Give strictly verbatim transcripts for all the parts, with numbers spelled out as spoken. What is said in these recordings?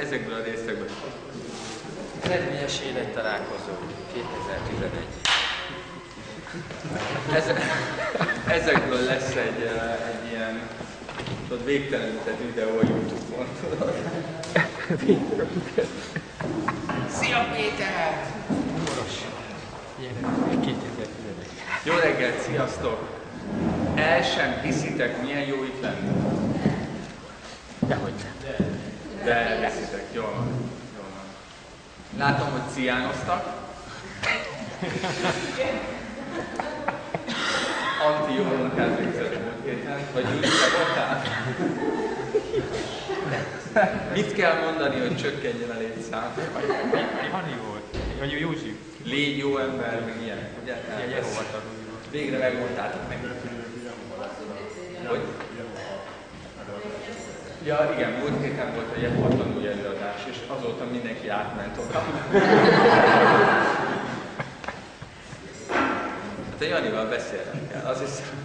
ezekből a részekből. Eredményes élettalálkozó kétezer-tizenegy. Ezekből lesz egy, egy ilyen tudod, végtelenített videó a YouTube-on, tudod. Szia Péter! Moros. kétezer-tizenegy. Jó reggelt, sziasztok! El sem hiszitek, milyen jó itt lenni. Dehogy nem. De elhiszitek, jól van. Jól van. Látom, hogy ciánoztak. Anti jól elvégzett múlt héten. Vagy úgy te voltál? Mit kell mondani, hogy csökkenjen a létszám? Hani volt. Vagy Józsi. Légy jó ember, meg ilyen. Ugye? Végre megmondtátok neki. Hogy? Ja, igen, múlt héten volt egy Jehova tanúi előadás, és azóta mindenki átment oda. Hát a Janival beszélnem kell, az hiszem.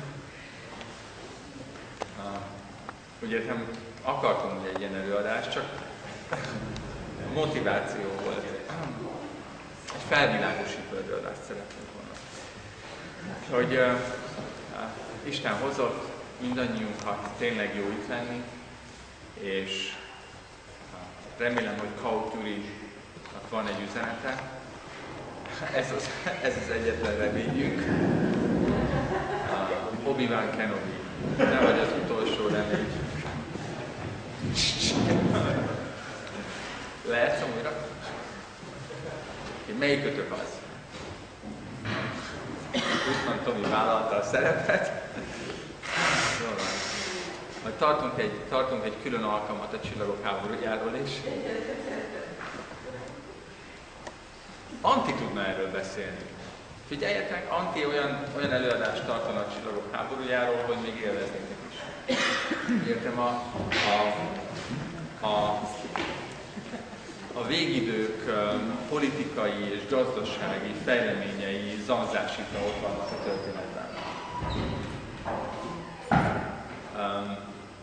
Uh, ugye nem akartunk egy ilyen előadást, csak motiváció volt. Egy felvilágosító előadást szeretnénk volna. Hogy uh, uh, Isten hozott mindannyiunkat tényleg jó itt lenni, és remélem, hogy Kau Gyurinak van egy üzenete. Ez az, ez az egyetlen reményünk. Uh, Obi-Wan Kenobi. Nem vagy az utolsó remény. Lejátszom újra? Melyikötök az? Usman Tomi vállalta a szerepet. Majd tartunk egy, tartunk egy külön alkalmat a Csillagok háborújáról is. Anti tudna erről beszélni. Figyeljetek, Anti olyan, olyan előadást tartana a Csillagok háborújáról, hogy még élveznétek is. Értem, a, a, a, a végidők politikai és gazdasági fejleményei zanzásítva ott vannak a történetben. Um,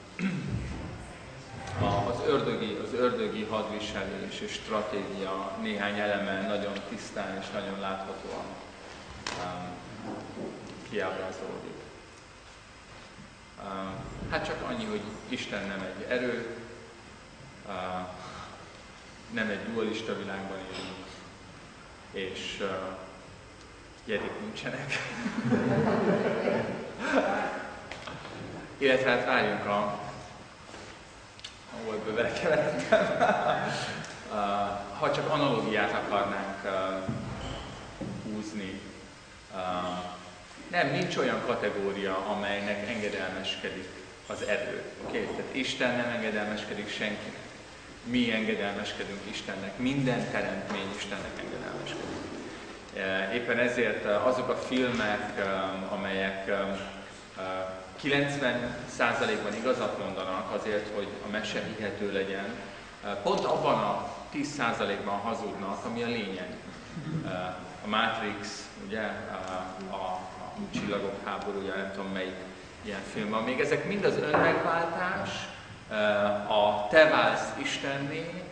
az ördögi, az ördögi hadviselés és stratégia néhány eleme nagyon tisztán és nagyon láthatóan um, kiábrázolódik. Um, hát csak annyi, hogy Isten nem egy erő, uh, nem egy dualista világban élünk, és uh, jedik nincsenek. Illetve hát várjunk a... ahol belekeveredtem. Ha csak analógiát akarnánk húzni. Nem, nincs olyan kategória, amelynek engedelmeskedik az erő. Okay? Tehát Isten nem engedelmeskedik senkinek. Mi engedelmeskedünk Istennek. Minden teremtmény Istennek engedelmeskedik. Éppen ezért azok a filmek, amelyek kilencven százalékban igazat mondanak azért, hogy a mese hihető legyen, pont abban a tíz százalékban hazudnak, ami a lényeg. A Matrix, ugye, a, a Csillagok háborúja, nem tudom melyik ilyen film van. Még ezek mind az önmegváltás, a te válsz Istenné,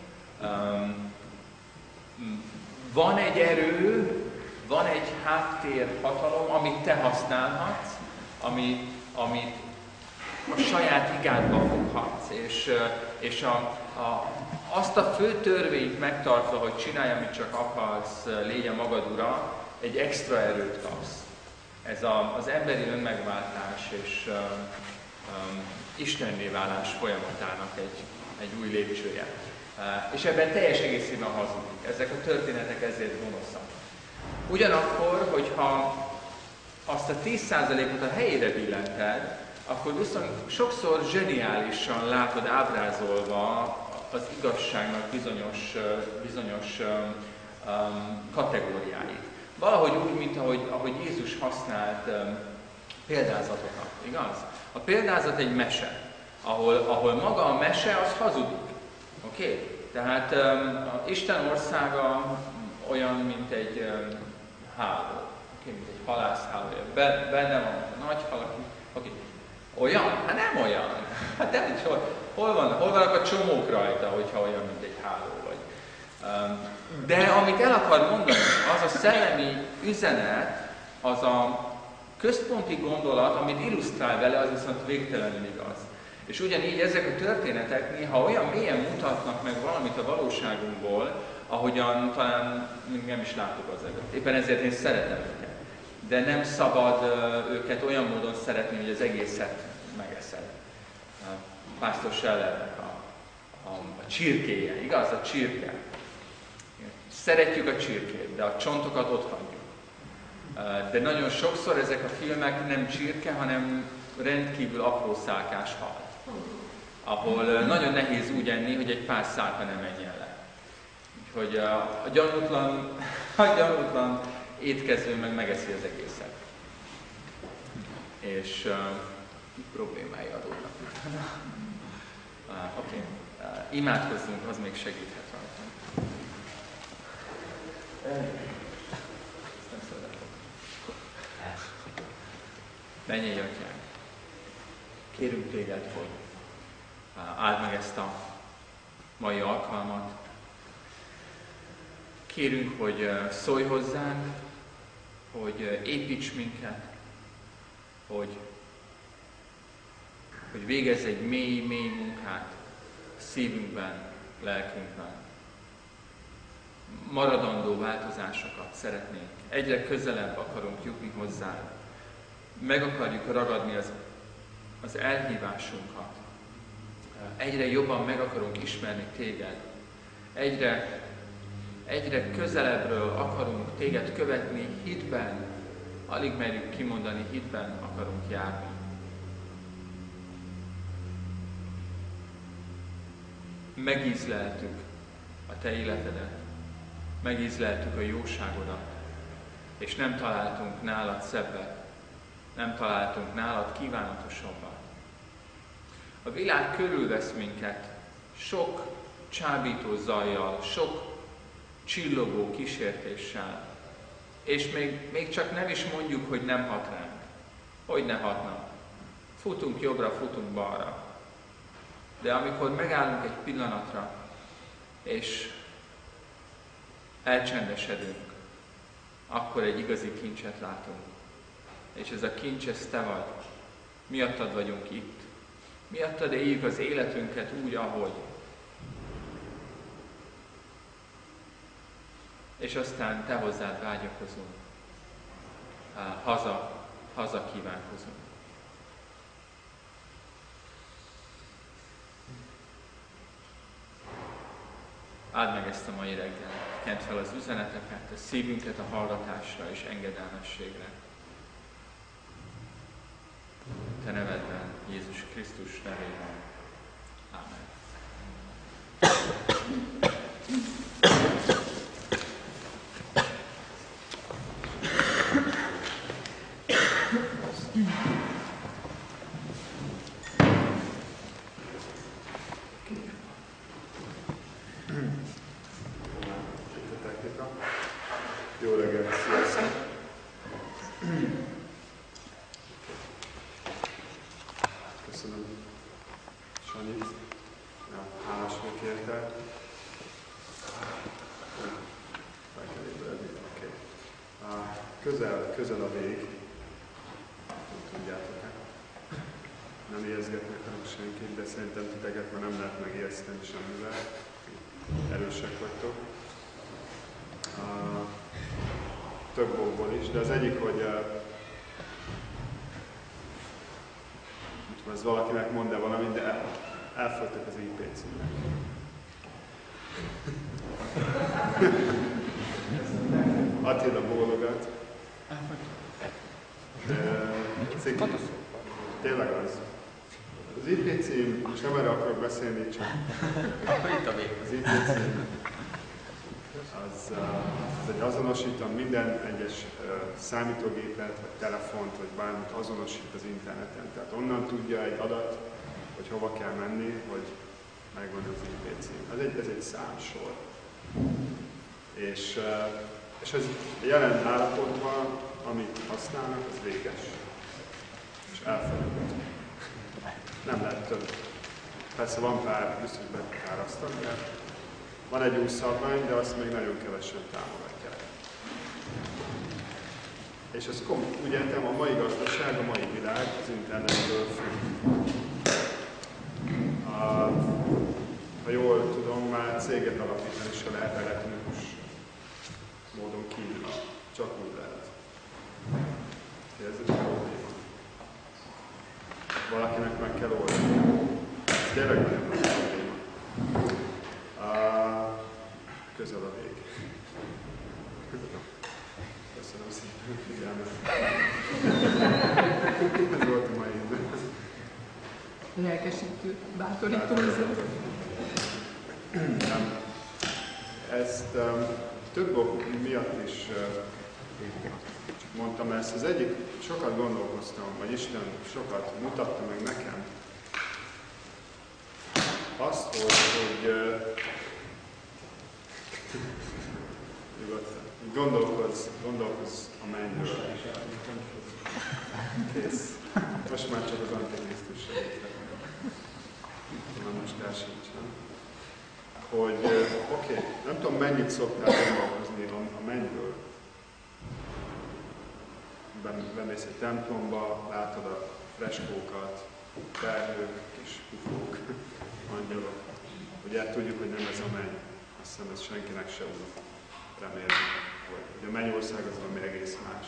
van egy erő, van egy háttérhatalom, amit te használhatsz, ami amit a saját igádba foghatsz, és, és a, a, azt a fő törvényt megtartva, hogy csinálj, amit csak akarsz, légy a magad ura, egy extra erőt kapsz. Ez a, az emberi önmegváltás és um, um, istenné válás folyamatának egy, egy új lépcsője. Uh, és ebben teljes egészében hazudik. Ezek a történetek ezért gonoszak. Ugyanakkor, hogyha azt a tíz százalékot a helyére billented, akkor viszont sokszor zseniálisan látod ábrázolva az igazságnak bizonyos, bizonyos um, kategóriáit. Valahogy úgy, mint ahogy, ahogy Jézus használt um, példázatokat, igaz? A példázat egy mese, ahol, ahol maga a mese az hazudik. Oké? Okay? Tehát um, a Isten országa olyan, mint egy um, háló. Okay, mint egy halászhálója. Benne van a nagy hal, aki... Okay. Olyan? Hát nem olyan. Hát nem is olyan. hol, van, hol vannak a csomók rajta, hogyha olyan, mint egy háló vagy. De amit el akar mondani, az a szellemi üzenet, az a központi gondolat, amit illusztrál vele, az viszont végtelenül igaz. És ugyanígy ezek a történetek néha olyan mélyen mutatnak meg valamit a valóságunkból, ahogyan talán még nem is láttuk az előtt. Éppen ezért én szeretem őket. De nem szabad őket olyan módon szeretni, hogy az egészet megeszed. Pásztor Sellernek a, a, a csirkéje, igaz? A csirke. Szeretjük a csirkét, de a csontokat ott hagyjuk. De nagyon sokszor ezek a filmek nem csirke, hanem rendkívül apró szálkás hal, ahol nagyon nehéz úgy enni, hogy egy pár szálka nem menjen le. Úgyhogy a, a, gyanútlan, a gyanútlan étkező meg megeszi az egészet. És uh, problémái adódnak utána. Uh, Oké, okay. uh, imádkozzunk, az még segíthet rajta. Mennyei Atyánk, kérünk Téged, hogy áld meg ezt a mai alkalmat. Kérünk, hogy szólj hozzánk, hogy építs minket, hogy, hogy végezz egy mély, mély munkát szívünkben, lelkünkben. Maradandó változásokat szeretnénk, egyre közelebb akarunk jutni hozzád. Meg akarjuk ragadni az, az elhívásunkat. Egyre jobban meg akarunk ismerni Téged. Egyre, egyre közelebbről akarunk Téged követni hitben. Alig merjük kimondani, hitben akarunk járni. Megízleltük a Te életedet. Megízleltük a jóságodat. És nem találtunk nálad szebbet. Nem találtunk nálad kívánatosabbat. A világ körülvesz minket sok csábító zajjal, sok csillogó kísértéssel, és még, még csak nem is mondjuk, hogy nem hat ránk. Hogy ne hatna? Futunk jobbra, futunk balra. De amikor megállunk egy pillanatra, és elcsendesedünk, akkor egy igazi kincset látunk. És ez a kincs, ez Te vagy. Miattad vagyunk itt. Miattad éljük az életünket úgy, ahogy. És aztán Te hozzád vágyakozunk. Haza, haza kívánkozunk. Áld meg ezt a mai reggel. Kent fel az üzeneteket, a szívünket a hallgatásra és engedelmességre. Te nevedben, Jézus Krisztus nevében. Ámen. Jó reggelt, sziasztok! Köszönöm Sanyit, hálás vagyok érte. Fel kell ébredni, oké. Okay. Közel, közel a vég, nem tudjátok-e? Nem ijeszgetnek hanem senkit, de szerintem titeket már nem lehet megijeszteni semmivel. Erősek vagytok. Uh, több okból is, de az egyik, hogy uh, ez valakinek mond-e valamit, de el, elfogytak az í pé címnek. Attila bólogat. Uh, tényleg az. Az í pé cím, most nem erre akarok beszélni, csak az í pé cím. Az, az egy azonosító, minden egyes számítógépet, vagy telefont, vagy bármit azonosít az interneten. Tehát onnan tudja egy adat, hogy hova kell menni, hogy megvan az í pé cím. Ez egy, ez egy számsor. És, és ez jelen állapotban, amit használnak, az véges. És elfogadott. Nem lehet több. Persze van pár, biztos betárasztak, de van egy új szabvány, de azt még nagyon kevesen támogatják. És ez úgy értem, a mai gazdaság, a mai világ az internetből függ. A, ha jól tudom, már céget alapítani se lehet elektronikus módon kívül. Csak úgy lehet. Ez egy probléma. Valakinek meg kell oldani. Ez tényleg nagyon nagy probléma. Uh, közel a vég. Köszönöm szépen a figyelmet. Ez volt a mai idő. Lelkesítő, bátorító. Nem. Ezt um, több ok miatt is uh, mondtam ezt. Az egyik, sokat gondolkoztam, vagy Isten sokat mutatta meg nekem, azt, hogy, hogy uh, gondolkozz, gondolkozz a mennyről. Kész. Most már csak az Antikrisztus segít. Na most el sincs, nem? Hogy, uh, oké, okay, nem tudom mennyit szoktál gondolkozni a, a mennyről. Bemész egy templomba, látod a freskókat, felhők, kis pufók, angyalok. Ugye tudjuk, hogy nem ez a menny. Azt hiszem, ez senkinek se úgy remélem, hogy a mennyország az valami egész más.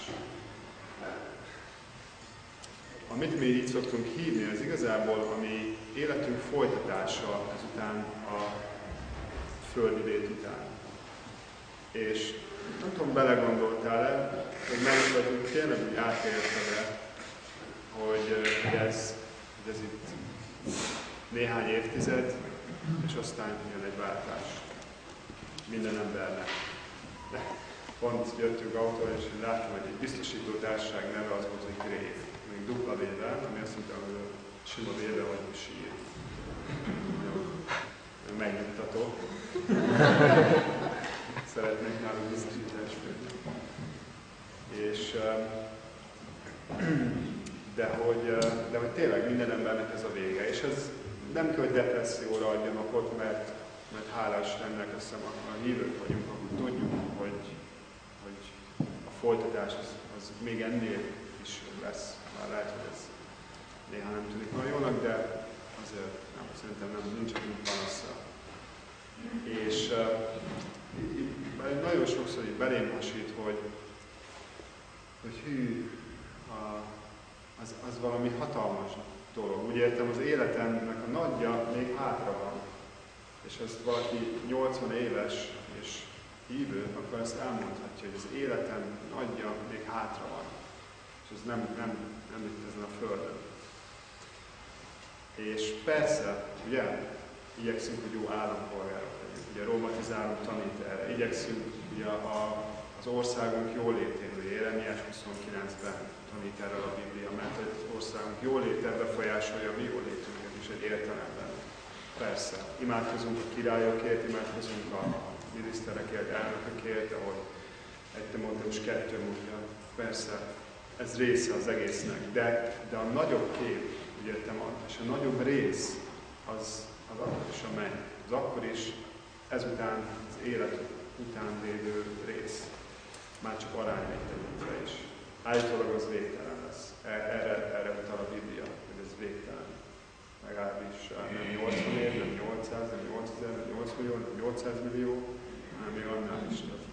Amit mi így szoktunk hívni, az igazából a mi életünk folytatása ezután a földi lét után. És nem tudom, belegondoltál-e, hogy meg tényleg úgy átélted-e, hogy ez, hogy ez itt néhány évtized, és aztán jön egy váltás minden embernek. De pont jöttünk autóval, és láttam, hogy egy biztosító társaság neve az volt, hogy Grév, még dupla vével, ami azt mondta, hogy sima véve, hogy sír. Megnyugtató. Szeretnék náluk biztosítást főzni. És de hogy, de hogy tényleg minden embernek ez a vége. És ez nem kell, hogy depresszióra adjon okot, mert, mert hálás Istennek, azt hiszem, a hívők vagyunk, akkor tudjuk, hogy, hogy a folytatás az, az még ennél is lesz. Már lehet, hogy ez néha nem tűnik nagyon jónak, de azért nem, szerintem nem, nincs úgy panasza. És uh, nagyon sokszor így belém hasít, hogy, hogy hű, a, az, az valami hatalmas dolog. Úgy értem, az életemnek a nagyja még hátra van. És ezt valaki nyolcvan éves és hívő, akkor ezt elmondhatja, hogy az életem nagyja még hátra van. És ez nem, nem, nem itt ezen a földön. És persze, ugye, igyekszünk, hogy jó állampolgárok legyünk. Ugye Róma tizenhárom tanít erre. Igyekszünk ugye a, az országunk jólétéről, Jeremiás huszonkilencben tanít erről a Biblia, mert az országunk jóléte befolyásolja a mi jólétünket is egy értelemben. Persze, imádkozunk a királyokért, imádkozunk a miniszterekért, elnökökért, ahogy egy Timóteus kettő mondja. Persze, ez része az egésznek, de, de a nagyobb kép, úgy értem, és a nagyobb rész, az, az akkor is a menny. Az akkor is, ezután, az élet után lévő rész. Már csak arányvételünkre is. Állítólag az végtelen lesz. Erre, erre utal a Biblia, hogy ez végtelen. Legalábbis nem nyolcvan év, nem nyolcszáz, nem nyolcezer, nem nyolc millió, nem nyolcszáz millió, hanem még annál is több.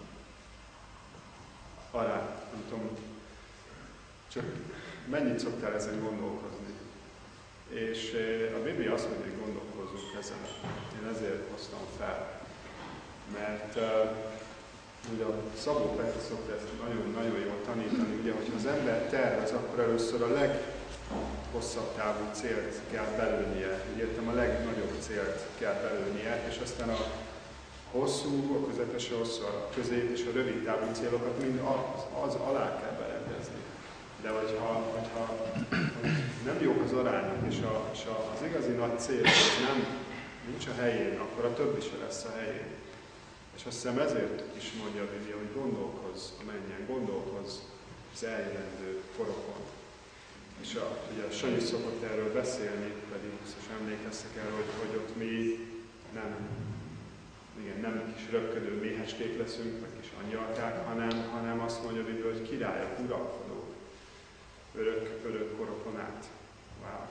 Arány, nem tudom, csak mennyit szoktál ezen gondolkozni? És a Biblia azt mondja, hogy gondolkozzunk ezen. Én ezért hoztam fel. Mert uh, ugye a Szabó Peti szokta ezt nagyon-nagyon jól tanítani, ugye, hogyha az ember tervez, akkor először a leghosszabb távú célt kell belőnie. Úgy értem, a legnagyobb célt kell belőnie, és aztán a hosszú, a közepes, a hosszú, a közép és a rövid távú célokat mind az, az alá kell berendezni. De hogyha, hogyha nem jók az arányok, és, a, és a, az igazi nagy cél nem nincs a helyén, akkor a többi se lesz a helyén. És azt hiszem ezért is mondja a Biblia, hogy gondolkozz a mennyen, gondolkozz az eljövendő korokon. És a, ugye a Sanyi szokott erről beszélni, pedig biztos emlékeztek erről, hogy, hogy ott mi nem, igen, nem kis röpködő méheskék leszünk, vagy kis angyalkák, hanem, hanem azt mondja, hogy királyok, uralkodók, örök, örök korokon át. Wow.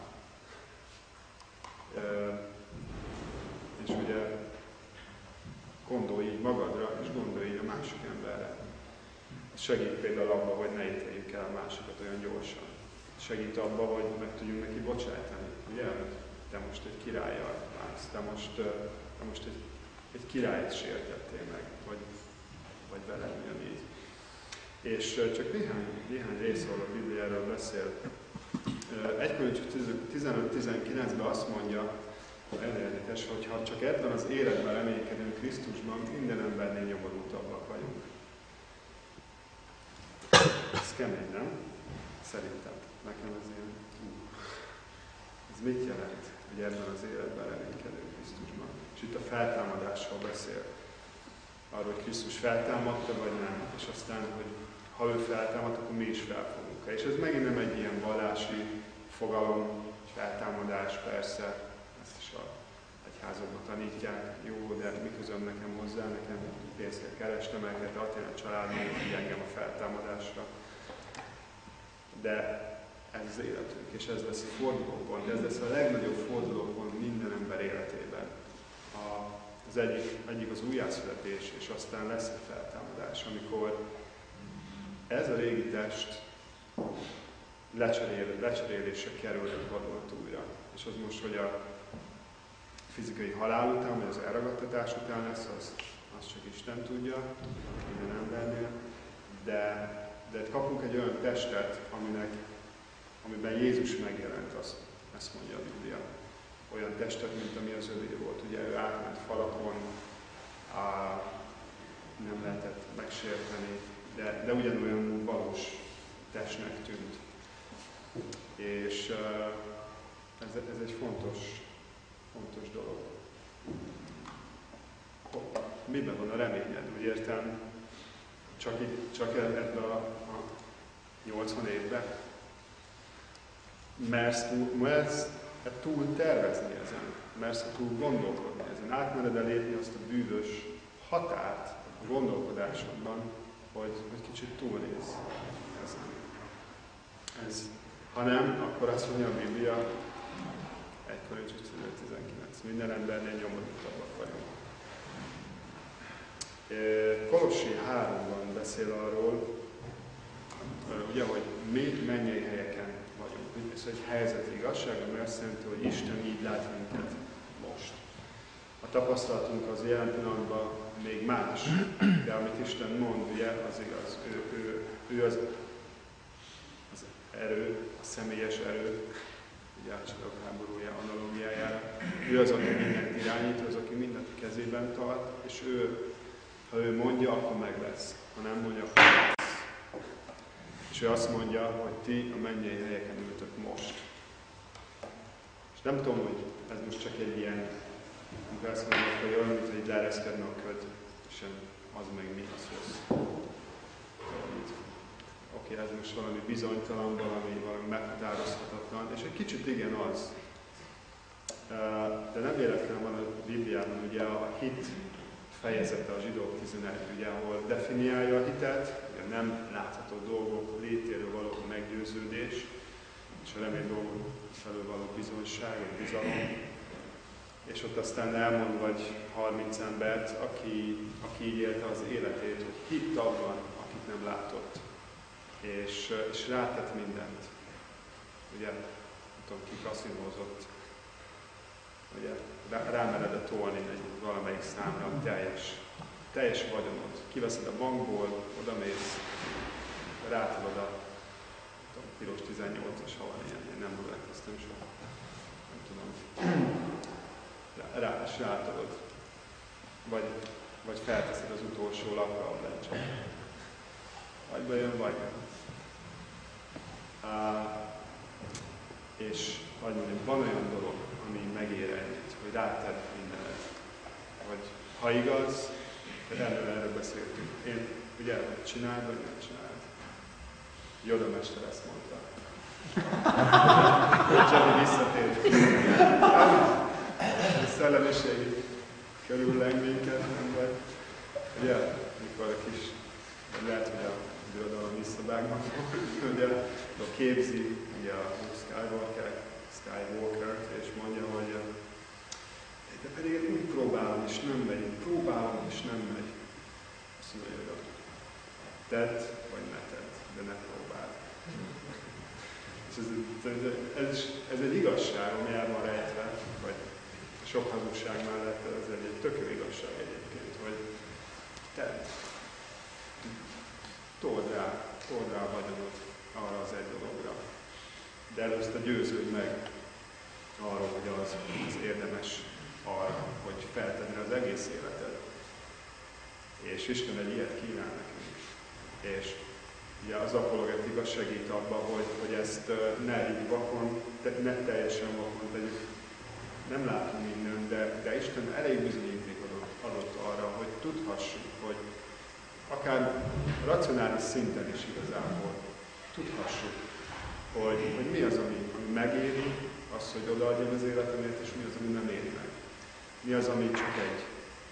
E, és ugye gondolj így magadra, és gondolj így a másik emberre. Ez segít például abban, hogy ne ítéljük el a másikat olyan gyorsan. Segít abban, hogy meg tudjunk neki bocsájtani. Ugye? Te most egy királlyal bánsz, te most, te most egy, egy királyt sértettél meg, vagy, vagy veled ugyanígy. És csak néhány, néhány rész, ahol a Biblia erről beszél. egy Korintus tizenöt tizenkilencben azt mondja, érdekes, hogy ha csak ebben az életben reménykedünk Krisztusban, minden embernél nyomorultabbak vagyunk. Ez kemény, nem? Szerintem. Nekem ez ilyen... Ez mit jelent, hogy ebben az életben reménykedünk Krisztusban? És itt a feltámadásról beszél. Arról, hogy Krisztus feltámadta, vagy nem. És aztán, hogy ha ő feltámad, akkor mi is fel fogunk. És ez megint nem egy ilyen vallási fogalom, feltámadás, persze, ezt is a egyházakban tanítják, jó, de mi közöm nekem hozzá, nekem pénzt kell keresnem, el kell tartani a családban, hogy engem a feltámadásra. De ez az életünk, és ez lesz a fordulópont, ez lesz a legnagyobb fordulópont minden ember életében. A, az egyik, egyik az újjászületés, és aztán lesz a feltámadás, amikor ez a régi test lecserél, lecserélésre kerül egy vadonat újra. És az most, hogy a fizikai halál után, vagy az elragadtatás után lesz, azt, azt csak Isten tudja, minden embernél, de de kapunk egy olyan testet, aminek, amiben Jézus megjelent, azt, ezt mondja a Biblia. Olyan testet, mint ami az övé volt. Ugye ő átment falakon, á, nem lehetett megsérteni, de, de ugyanolyan valós testnek tűnt. És ez, ez egy fontos, fontos dolog. Miben van a reményed? Úgy értem, csak, itt, csak ebben a, a nyolcvan évben. Mersz túl, mersz túl tervezni ezen, mersz túl gondolkodni ezen. Átmered lépni azt a bűvös határt a gondolkodásodban, hogy, hogy kicsit túlnéz ezen. Ez, ha nem, akkor azt mondja a Biblia, egy Korintus tizenöt tizenkilenc. Minden embernél nyomorultabbak vagyunk. Kolossi háromban beszél arról, ugye, hogy mi mennyei helyeken vagyunk. Ez egy helyzeti igazság, ami azt jelenti, hogy Isten így lát minket most. A tapasztalatunk az jelen pillanatban még más, de amit Isten mond, ugye, az igaz. Ő, ő, ő az, az erő, a személyes erő, ugye a csillagok háborúja analógiájára. Ő az, aki mindent irányít, ő az, aki mindent a kezében tart, és ő, ha ő mondja, akkor meg lesz. Ha nem mondja, akkor nem lesz. És ő azt mondja, hogy ti a mennyei helyeken ültök most. És nem tudom, hogy ez most csak egy ilyen, amikor azt mondják, hogy olyan, mint hogy leereszkedne a köd, és az meg mi, az rossz. Oké, ez most valami bizonytalan, valami, valami meghatározhatatlan, és egy kicsit igen az. De nem véletlenül van a Bibliában ugye a hit fejezete, a Zsidók tizenegy, ugye, ahol definiálja a hitet, ugye nem látható dolgok létéről való meggyőződés, és a remény dolgok felől való bizonyság, vagy bizalom. És ott aztán elmond vagy harminc embert, aki, aki így élte az életét, hogy hitt abban, akit nem látott. És, és rátett mindent. Ugye, nem tudom, ki kaszinózott, ugye, rámered tolni egy valamelyik számra teljes, teljes vagyonot. Kiveszed a bankból, oda mész, rátolod a tudom, piros tizennyolcas, ha van ilyen, én nem ruleteztem soha. Nem tudom. Rá, és rátolod. Vagy, vagy felteszed az utolsó lapra a lencset. Vagy bejön, vagy nem. Uh, és vagy mondjuk, van olyan dolog, ami megér ennyit, hogy rátedd mindenet. Vagy ha igaz, de erről, erről beszéltünk. Én ugye, hogy csináld, vagy nem csináld. Yoda mester ezt mondta. Johnny visszatér. A szellemiség körülleng minket, nem vagy. Ugye, mikor a kis, lehet, hogy a birodalom visszavágnak, ugye, a képzi ugye a Skywalker, Skywalker-t, és mondja, hogy de pedig úgy próbálom, és nem megy, próbálom, és nem megy. Azt mondja, hogy tedd, vagy ne tedd, de ne próbáld. És ez, ez, ez egy igazság, ami el van rejtve, vagy sok hazugság mellett ez egy tök jó igazság egyébként, hogy tedd. Told rá, told rá a vagyonod arra az egy dologra. De először győződj meg arról, hogy az, az érdemes arra, hogy feltenni az egész életed. És Isten egy ilyet kínál nekünk. És ugye az apologetika segít abban, hogy, hogy ezt ne így vakon, ne teljesen vakon tegyük. Nem látunk mindent, de, de Isten elég bizonyítékot adott, adott arra, hogy tudhassuk, hogy akár racionális szinten is igazából tudhassuk, hogy, hogy mi az, ami, ami megéri, az, hogy odaadjam az életemért, és mi az, ami nem éri meg. Mi az, ami csak egy,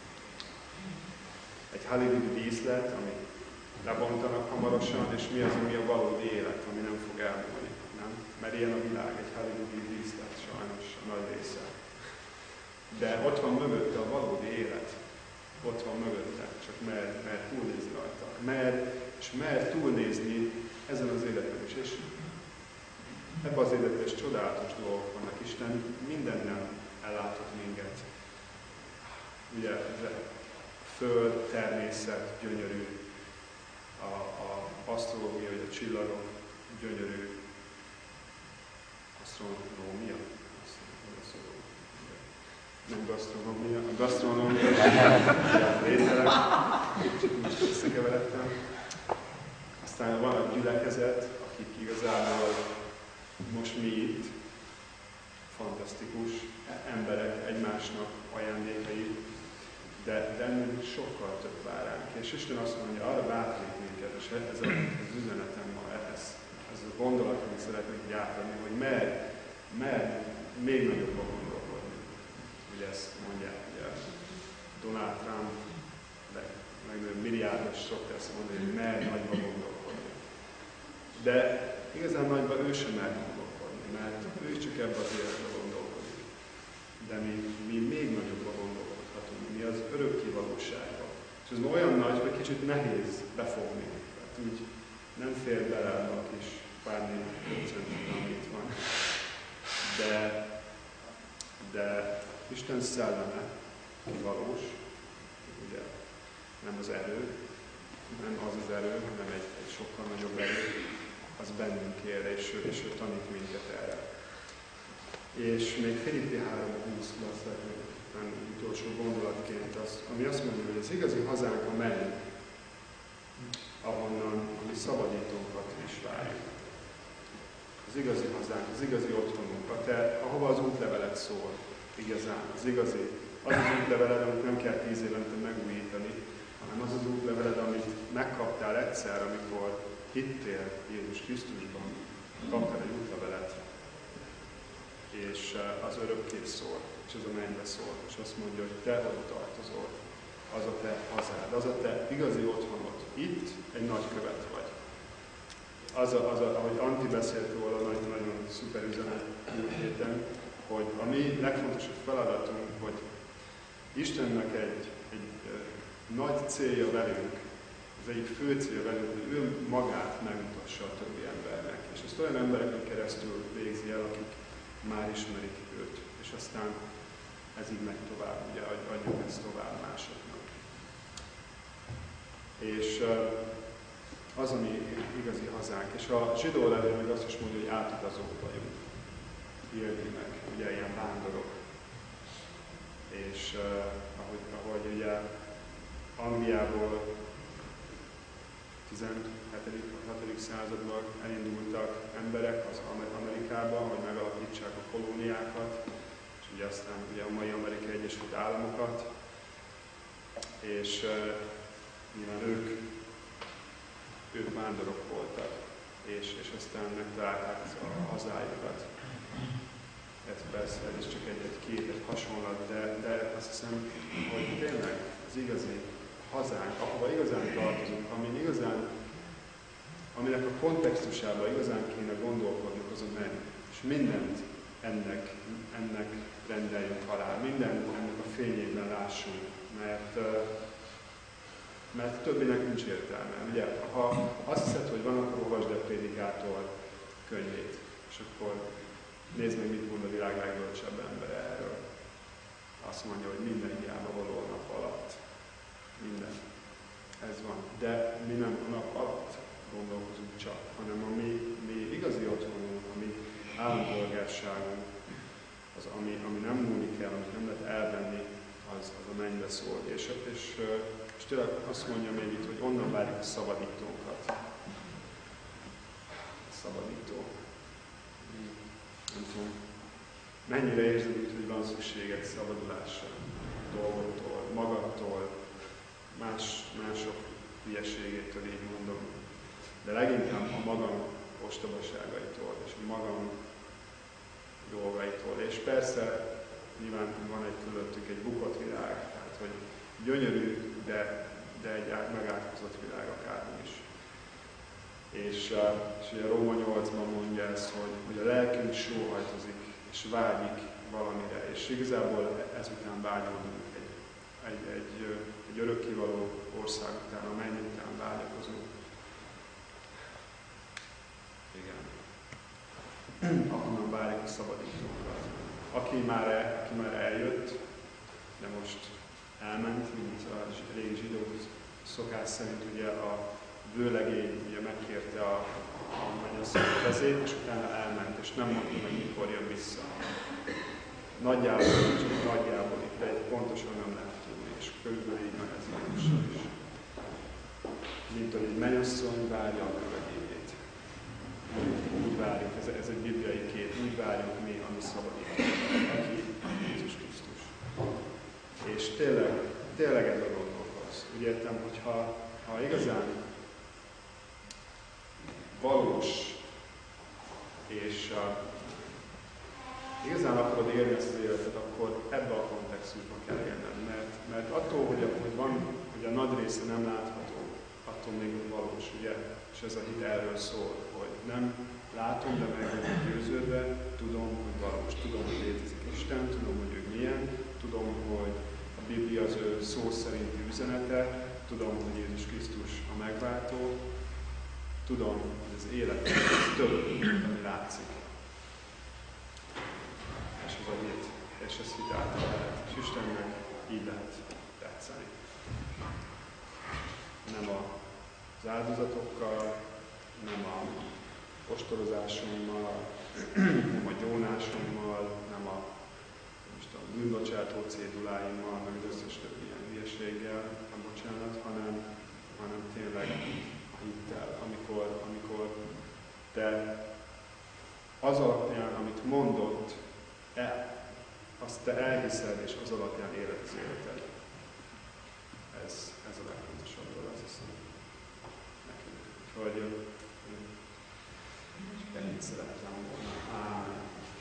egy hollywoodi díszlet, ami lebontanak hamarosan, és mi az, ami a valódi élet, ami nem fog elmúlni. Nem? Mert ilyen a világ, egy hollywoodi díszlet sajnos a nagy része. De ott van mögötte a valódi élet. Ott van mögötte, csak mer, mer túlnézni rajta. Mer, és mer túlnézni ezen az életen is. És ebben az életben is csodálatos dolgok vannak. Isten mindennel ellátott minket. Ugye a föld, természet gyönyörű, a, a asztrológia, vagy a csillagok gyönyörű, asztronómia, nem gasztronómia, a gasztronómia, a ételek, kicsit úgy összekeveredtem. Aztán van a gyülekezet, akik igazából most mi itt, fantasztikus emberek egymásnak ajándékai, de, de ennél sokkal több vár ránk. És Isten azt mondja, arra bátorít minket, és ez az üzenetem ma, ez, ez a gondolat, amit szeretnék átadni, hogy mer, mer még nagyobban gondolkodni. Ugye ezt mondják, ugye Donald Trump, de meg milliárdos szokta ezt mondani, hogy mer nagyban gondolkodni. De igazán nagyban ő sem mer gondolkodni, mert ő csak ebben az életben gondolkodik. De mi, mi még nagyobban gondolkodhatunk, mi az örökké valóságban. És ez olyan nagy, hogy kicsit nehéz befogni. Tehát úgy nem fér bele a kis pár négy centben, amit van. De, de Isten szelleme, aki valós, ugye nem az erő, nem az az erő, hanem egy, egy sokkal nagyobb erő, az bennünk él, és ő, és ő tanít minket erre. És még Filippi három húszban szeretnék utolsó gondolatként, az, ami azt mondja, hogy az igazi hazánk a menny, ahonnan a mi szabadítónkat is várjuk. Az igazi hazánk, az igazi otthonunk, a te, ahova az útlevelet szól, igazán, az igazi. Az az útleveled, amit nem kell tíz évente megújítani, hanem az az útleveled, amit megkaptál egyszer, amikor hittél Jézus Krisztusban, kaptál egy útlevelet, és az örökké szól, és az a mennybe szól, és azt mondja, hogy te oda tartozol, az a te hazád, az a te igazi otthonod. Itt egy nagykövet vagy. Az, a, az a, ahogy Antti beszélt róla, nagyon, nagyon szuper üzenet múlt héten, hogy a mi legfontosabb feladatunk, hogy Istennek egy, egy nagy célja velünk, az egyik fő célja velünk, hogy ő magát megmutassa a többi embernek. És ezt olyan embereken keresztül végzi el, akik már ismerik őt. És aztán ez így megy tovább, ugye adjuk ezt tovább másoknak. És az, ami igazi hazánk. És a zsidó levél meg azt is mondja, hogy átutazók vagyunk. Pilgrimek, ugye ilyen vándorok. És uh, ahogy, ahogy ugye Angliából tizenhetedik században elindultak emberek az Amerikába, hogy megalapítsák a kolóniákat, és ugye aztán ugye a mai Amerikai Egyesült Államokat, és uh, nyilván ők, ők vándorok voltak. és, és aztán megtalálták a hazájukat. Ez persze, ez csak egy, egy kép, egy hasonlat, de, de azt hiszem, hogy tényleg az igazi hazánk, ahova igazán tartozunk, amin igazán, aminek a kontextusában igazán kéne gondolkodnunk, az a menny. És mindent ennek, ennek rendeljünk alá, mindent ennek a fényében lássunk, mert, mert többinek nincs értelme. Ugye, ha azt hiszed, hogy van, akkor olvasd a Prédikátor könyvét, és akkor nézd meg, mit mond a világ legbölcsebb embere erről. Azt mondja, hogy minden hiába való a nap alatt. Minden. Ez van. De mi nem a nap alatt gondolkozunk csak, hanem a mi, mi igazi otthonunk, a mi állampolgárságunk, az, ami, ami nem múlik el, amit nem lehet elvenni, az, az a mennybe szól. És, és, és tényleg azt mondja még itt, hogy onnan várjuk a szabadítónkat. A szabadító. Nem tudom, mennyire érzed úgy, hogy van szükséged szabadulásra, dolgoktól, magadtól, más, mások hülyeségétől, így mondom, de leginkább a magam ostobaságaitól és a magam dolgaitól. És persze nyilván van egy körülöttük egy bukott világ, tehát hogy gyönyörű, de, de egy megátkozott világ akármi is. És, és ugye Róma nyolcban mondja ezt, hogy, hogy a lelkünk sóhajtozik és vágyik valamire, és igazából ezután vágyódunk egy, egy, egy, egy örökkévaló ország után, a menny után vágyakozunk. Igen. Ahonnan várjuk a szabadítókat. Aki már, el, aki már eljött, de most elment, mint a régi zsidó szokás szerint ugye a vőlegény ugye megkérte a, a mennyasszony kezét, és utána elment, és nem mondta meg, mikor jön vissza. Nagyjából, csak nagyjából, de egy pontosan nem lehet tudni, és körülbelül így van ez Jézussal is. Mint hogy egy mennyasszony várja a vőlegényét. Úgy várjuk, ez, ez egy bibliai kép, úgy várjuk mi, ami szabadító, aki Jézus Krisztus. És tényleg, tényleg ez a gondolkoz. Úgy értem, hogyha ha igazán valós, és uh, igazán akarod élni ezt az életet, akkor ebbe a kontextusba kell élned, mert, mert attól, hogy, hogy, van, hogy a nagy része nem látható, attól még valós, ugye? És ez a hit erről szól, hogy nem látom, de meg vagyok győződve, tudom, hogy valós, tudom, hogy létezik Isten, tudom, hogy ő milyen, tudom, hogy a Biblia az ő szó szerinti üzenete, tudom, hogy Jézus Krisztus a megváltó, tudom, hogy az élet több, ami látszik. És ez a hit, és ez hit által lehet. És Istennek így lehet tetszeni. Nem az áldozatokkal, nem a ostorozásommal, nem a gyónásommal, nem a bűnbocsátó céduláimmal, meg az összes több ilyen hülyeséggel, nem bocsánat, hanem, hanem tényleg a hittel, amikor, amikor te az alapján, amit mondott, el, azt te elhiszed, és az alapján éled az életed. Ez, ez a legfontosabb dolog, azt hiszem, nekünk. Úgyhogy csak ennyit szerettem volna. Ámen.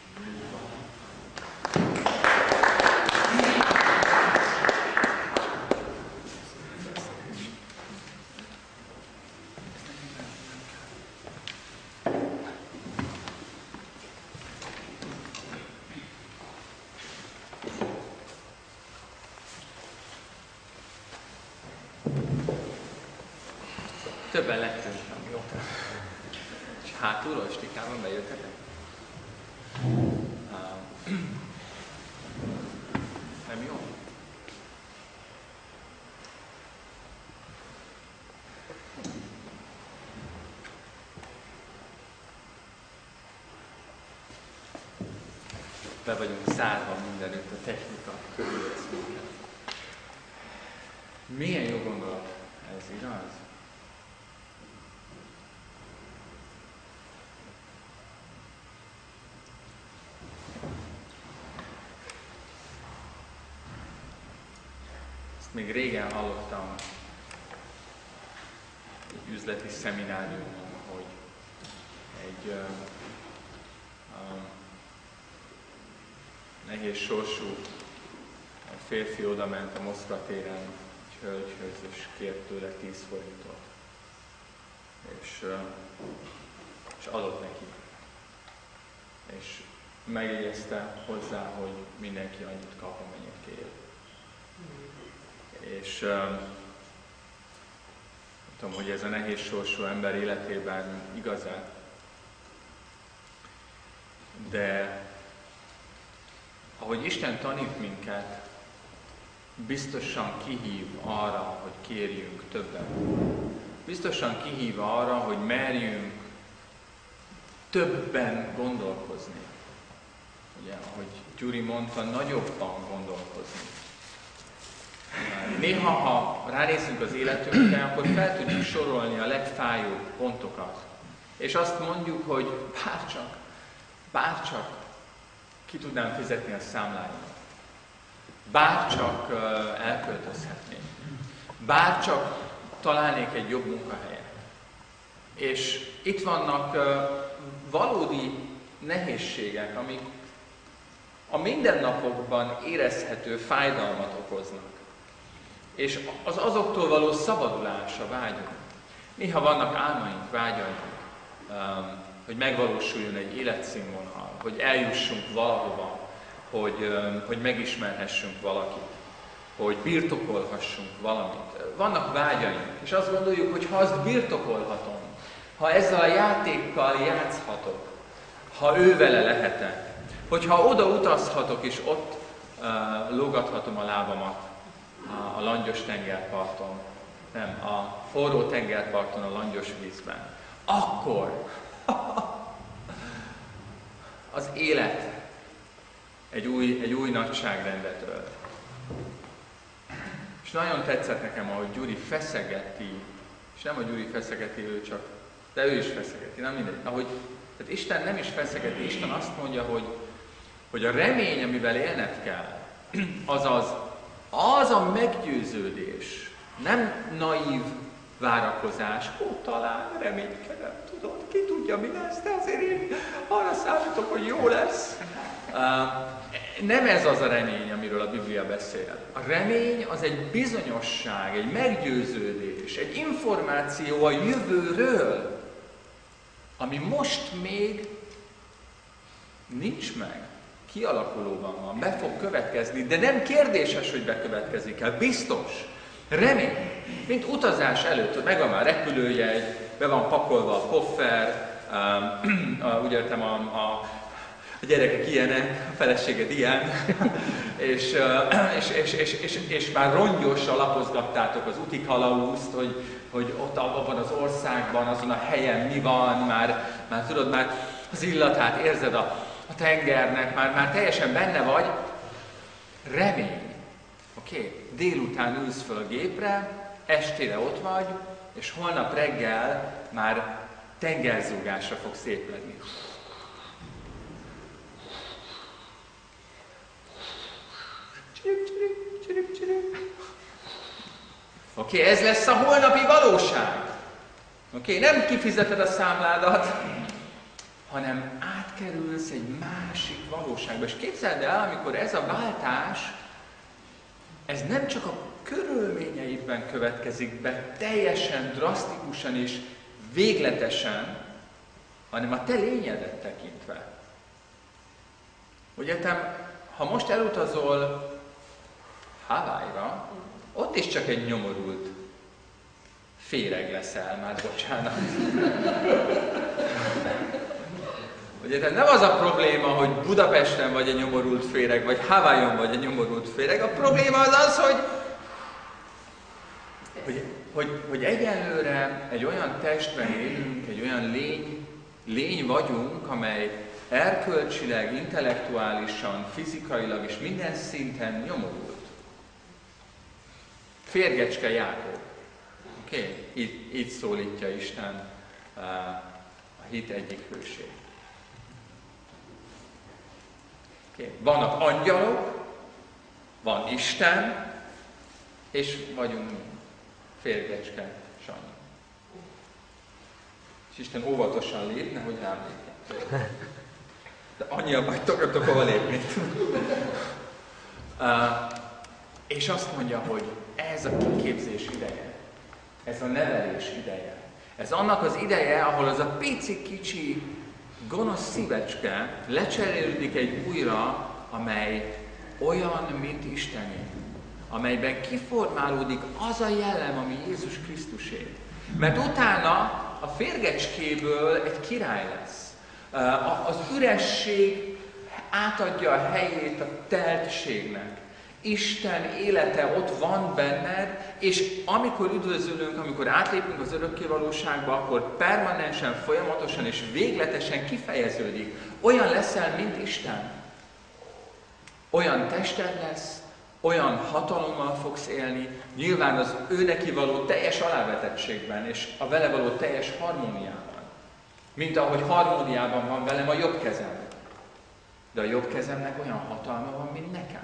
Többen lettünk, nem jó? És hátulról, stikában bejöttetek? Nem jó? Be vagyunk zárva mindenütt, a technika körülvesz minket. Milyen jó gondolat ez, igaz? Még régen hallottam egy üzleti szemináriumon, hogy egy uh, um, nehéz sorsú férfi oda ment a Moszkva téren egy hölgyhöz, és kért tőle tíz forintot. És, uh, és adott neki. És megjegyezte hozzá, hogy mindenki annyit kap, amennyit kér. És uh, tudom, hogy ez a nehéz sorsú ember életében igaz-e, de ahogy Isten tanít minket, biztosan kihív arra, hogy kérjünk többet. Biztosan kihív arra, hogy merjünk többen gondolkozni. Ugye, ahogy Gyuri mondta, nagyobban gondolkozni. Néha, ha ránézünk az életünkre, akkor fel tudjuk sorolni a legfájóbb pontokat. És azt mondjuk, hogy bárcsak, bárcsak ki tudnám fizetni a számláimat. Bárcsak uh, elköltözhetnék. Bárcsak találnék egy jobb munkahelyet. És itt vannak uh, valódi nehézségek, amik a mindennapokban érezhető fájdalmat okoznak. És az azoktól való szabadulásra vágyunk. Néha vannak álmaink, vágyaink, um, hogy megvalósuljon egy életszínvonal, hogy eljussunk valahova, hogy, um, hogy megismerhessünk valakit, hogy birtokolhassunk valamit. Vannak vágyaink, és azt gondoljuk, hogy ha azt birtokolhatom, ha ezzel a játékkal játszhatok, ha ő vele lehetek, hogyha oda utazhatok és ott uh, lógathatom a lábamat a, a langyos tengerparton, nem, a forró tengerparton, a langyos vízben, akkor az élet egy új, egy új nagyságrendet ölt. És nagyon tetszett nekem, ahogy Gyuri feszegeti, és nem a Gyuri feszegeti, ő csak, de ő is feszegeti, nem mindegy. Ahogy, tehát Isten nem is feszegeti, Isten azt mondja, hogy, hogy a remény, amivel élned kell, azaz az a meggyőződés, nem naív várakozás, ó, talán reménykedem, tudod, ki tudja, mi lesz, de azért én arra számítok, hogy jó lesz. Uh, nem ez az a remény, amiről a Biblia beszél. A remény az egy bizonyosság, egy meggyőződés, egy információ a jövőről, ami most még nincs meg, kialakulóban van, be fog következni, de nem kérdéses, hogy bekövetkezik el, biztos. Remény, mint utazás előtt, megvan már repülőjegy, be van pakolva a koffer, um, úgy értem a, a, a gyerekek ilyenek, a feleséged ilyen, és, uh, és, és, és, és, és már rongyosra lapozgattátok az úti kalauszt, hogy, hogy ott abban az országban, azon a helyen mi van, már, már tudod, már az illatát érzed a, a tengernek, már, már teljesen benne vagy. Remény. Oké? Okay. Délután ülsz föl a gépre, estére ott vagy, és holnap reggel már tengerzúgásra fogsz épledni. Oké, okay, ez lesz a holnapi valóság. Oké, okay, nem kifizeted a számládat, hanem átkerülsz egy másik valóságba. És képzeld el, amikor ez a váltás, ez nem csak a körülményeidben következik be teljesen, drasztikusan és végletesen, hanem a te lényedet tekintve. Ugye te, ha most elutazol Hawaii-ra, ott is csak egy nyomorult féreg leszel, már bocsánat. Ugye tehát nem az a probléma, hogy Budapesten vagy egy nyomorult féreg, vagy Hawaiion vagy egy nyomorult féreg, a probléma az az, hogy, hogy, hogy, hogy egyenlőre egy olyan testben élünk, egy olyan lény, lény vagyunk, amely erkölcsileg, intellektuálisan, fizikailag és minden szinten nyomorult. Férgecske Jákob. Oké? Okay? Így, így szólítja Isten uh, a hit egyik hősét. Okay. Vannak angyalok, van Isten, és vagyunk férgecske Sanyi. És És Isten óvatosan lép, nehogy rám lépjen. De annyian vagytok, hova lépni. uh, és azt mondja, hogy ez a kiképzés ideje, ez a nevelés ideje. Ez annak az ideje, ahol az a pici, kicsi, gonosz szívecske lecserélődik egy újra, amely olyan, mint Istené, amelyben kiformálódik az a jellem, ami Jézus Krisztusé. Mert utána a férgecskéből egy király lesz. Az üresség átadja a helyét a teltségnek. Isten élete ott van benned, és amikor üdvözülünk, amikor átlépünk az örökkévalóságba, akkor permanensen, folyamatosan és végletesen kifejeződik. Olyan leszel, mint Isten. Olyan tested lesz, olyan hatalommal fogsz élni, nyilván az ő neki való teljes alávetettségben, és a vele való teljes harmóniában. Mint ahogy harmóniában van velem a jobb kezem. De a jobb kezemnek olyan hatalma van, mint nekem.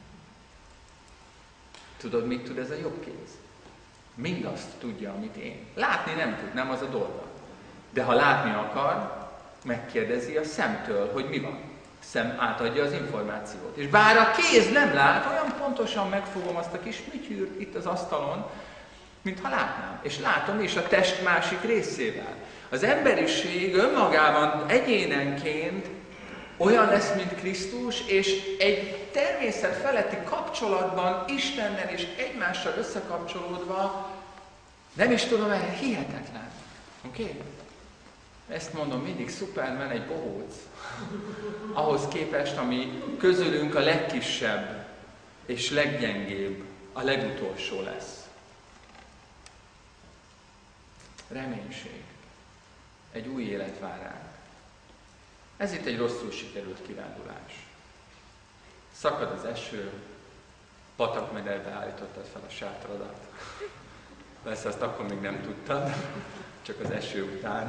Tudod, mit tud ez a jobb kéz? Mindazt tudja, amit én. Látni nem tud, nem az a dolga. De ha látni akar, megkérdezi a szemtől, hogy mi van. A szem átadja az információt. És bár a kéz nem lát, olyan pontosan megfogom azt a kis műtyűrt itt az asztalon, mintha látnám. És látom is a test másik részével. Az emberiség önmagában egyénenként olyan lesz, mint Krisztus, és egy természet feletti kapcsolatban Istennel és egymással összekapcsolódva, nem is tudom, erre hihetetlen. Oké? Okay? Ezt mondom mindig, Superman egy bohóc. Ahhoz képest, ami közülünk a legkisebb és leggyengébb, a legutolsó lesz. Reménység. Egy új élet vár ránk. Ez itt egy rosszul sikerült kirándulás. Szakad az eső, patakmederbe állítottad fel a sátradat. Persze azt akkor még nem tudtad, csak az eső után.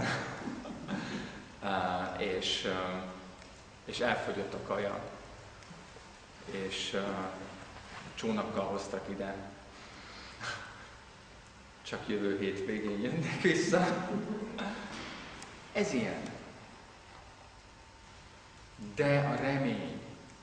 uh, és, uh, és elfogyott a kaja. És uh, csónakkal hoztak ide. Csak jövő hétvégén jönnek vissza. Ez ilyen. De a remény,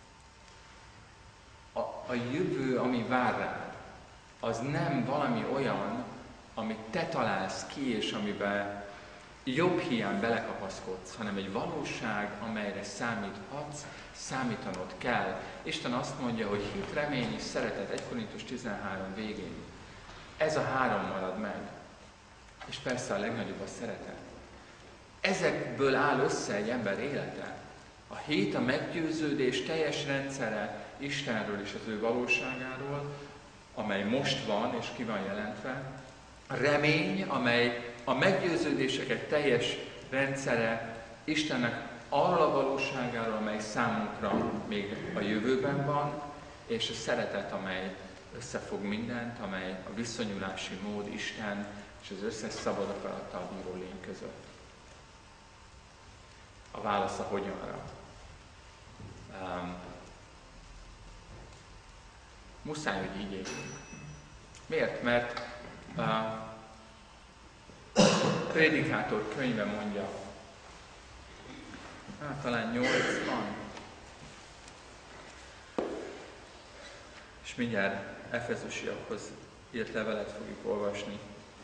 a, a jövő, ami vár rád, az nem valami olyan, amit te találsz ki, és amiben jobb hiány belekapaszkodsz, hanem egy valóság, amelyre számíthatsz, számítanod kell. Isten azt mondja, hogy hit, remény és szeretet, egy Korintus tizenhárom végén. Ez a három marad meg. És persze a legnagyobb a szeretet. Ezekből áll össze egy ember élete. A hit, a meggyőződés teljes rendszere Istenről és az ő valóságáról, amely most van és ki van jelentve. A remény, amely a meggyőződéseket teljes rendszere Istennek arról a valóságáról, amely számunkra még a jövőben van, és a szeretet, amely összefog mindent, amely a viszonyulási mód Isten és az összes szabad akarattal bíró lény között. A válasz a hogyanra. Um, muszáj, hogy így éljünk. Miért? Mert uh, a Prédikátor könyve mondja, hát talán nyolcvan, és mindjárt Efezusiakhoz írt levelet fogjuk olvasni.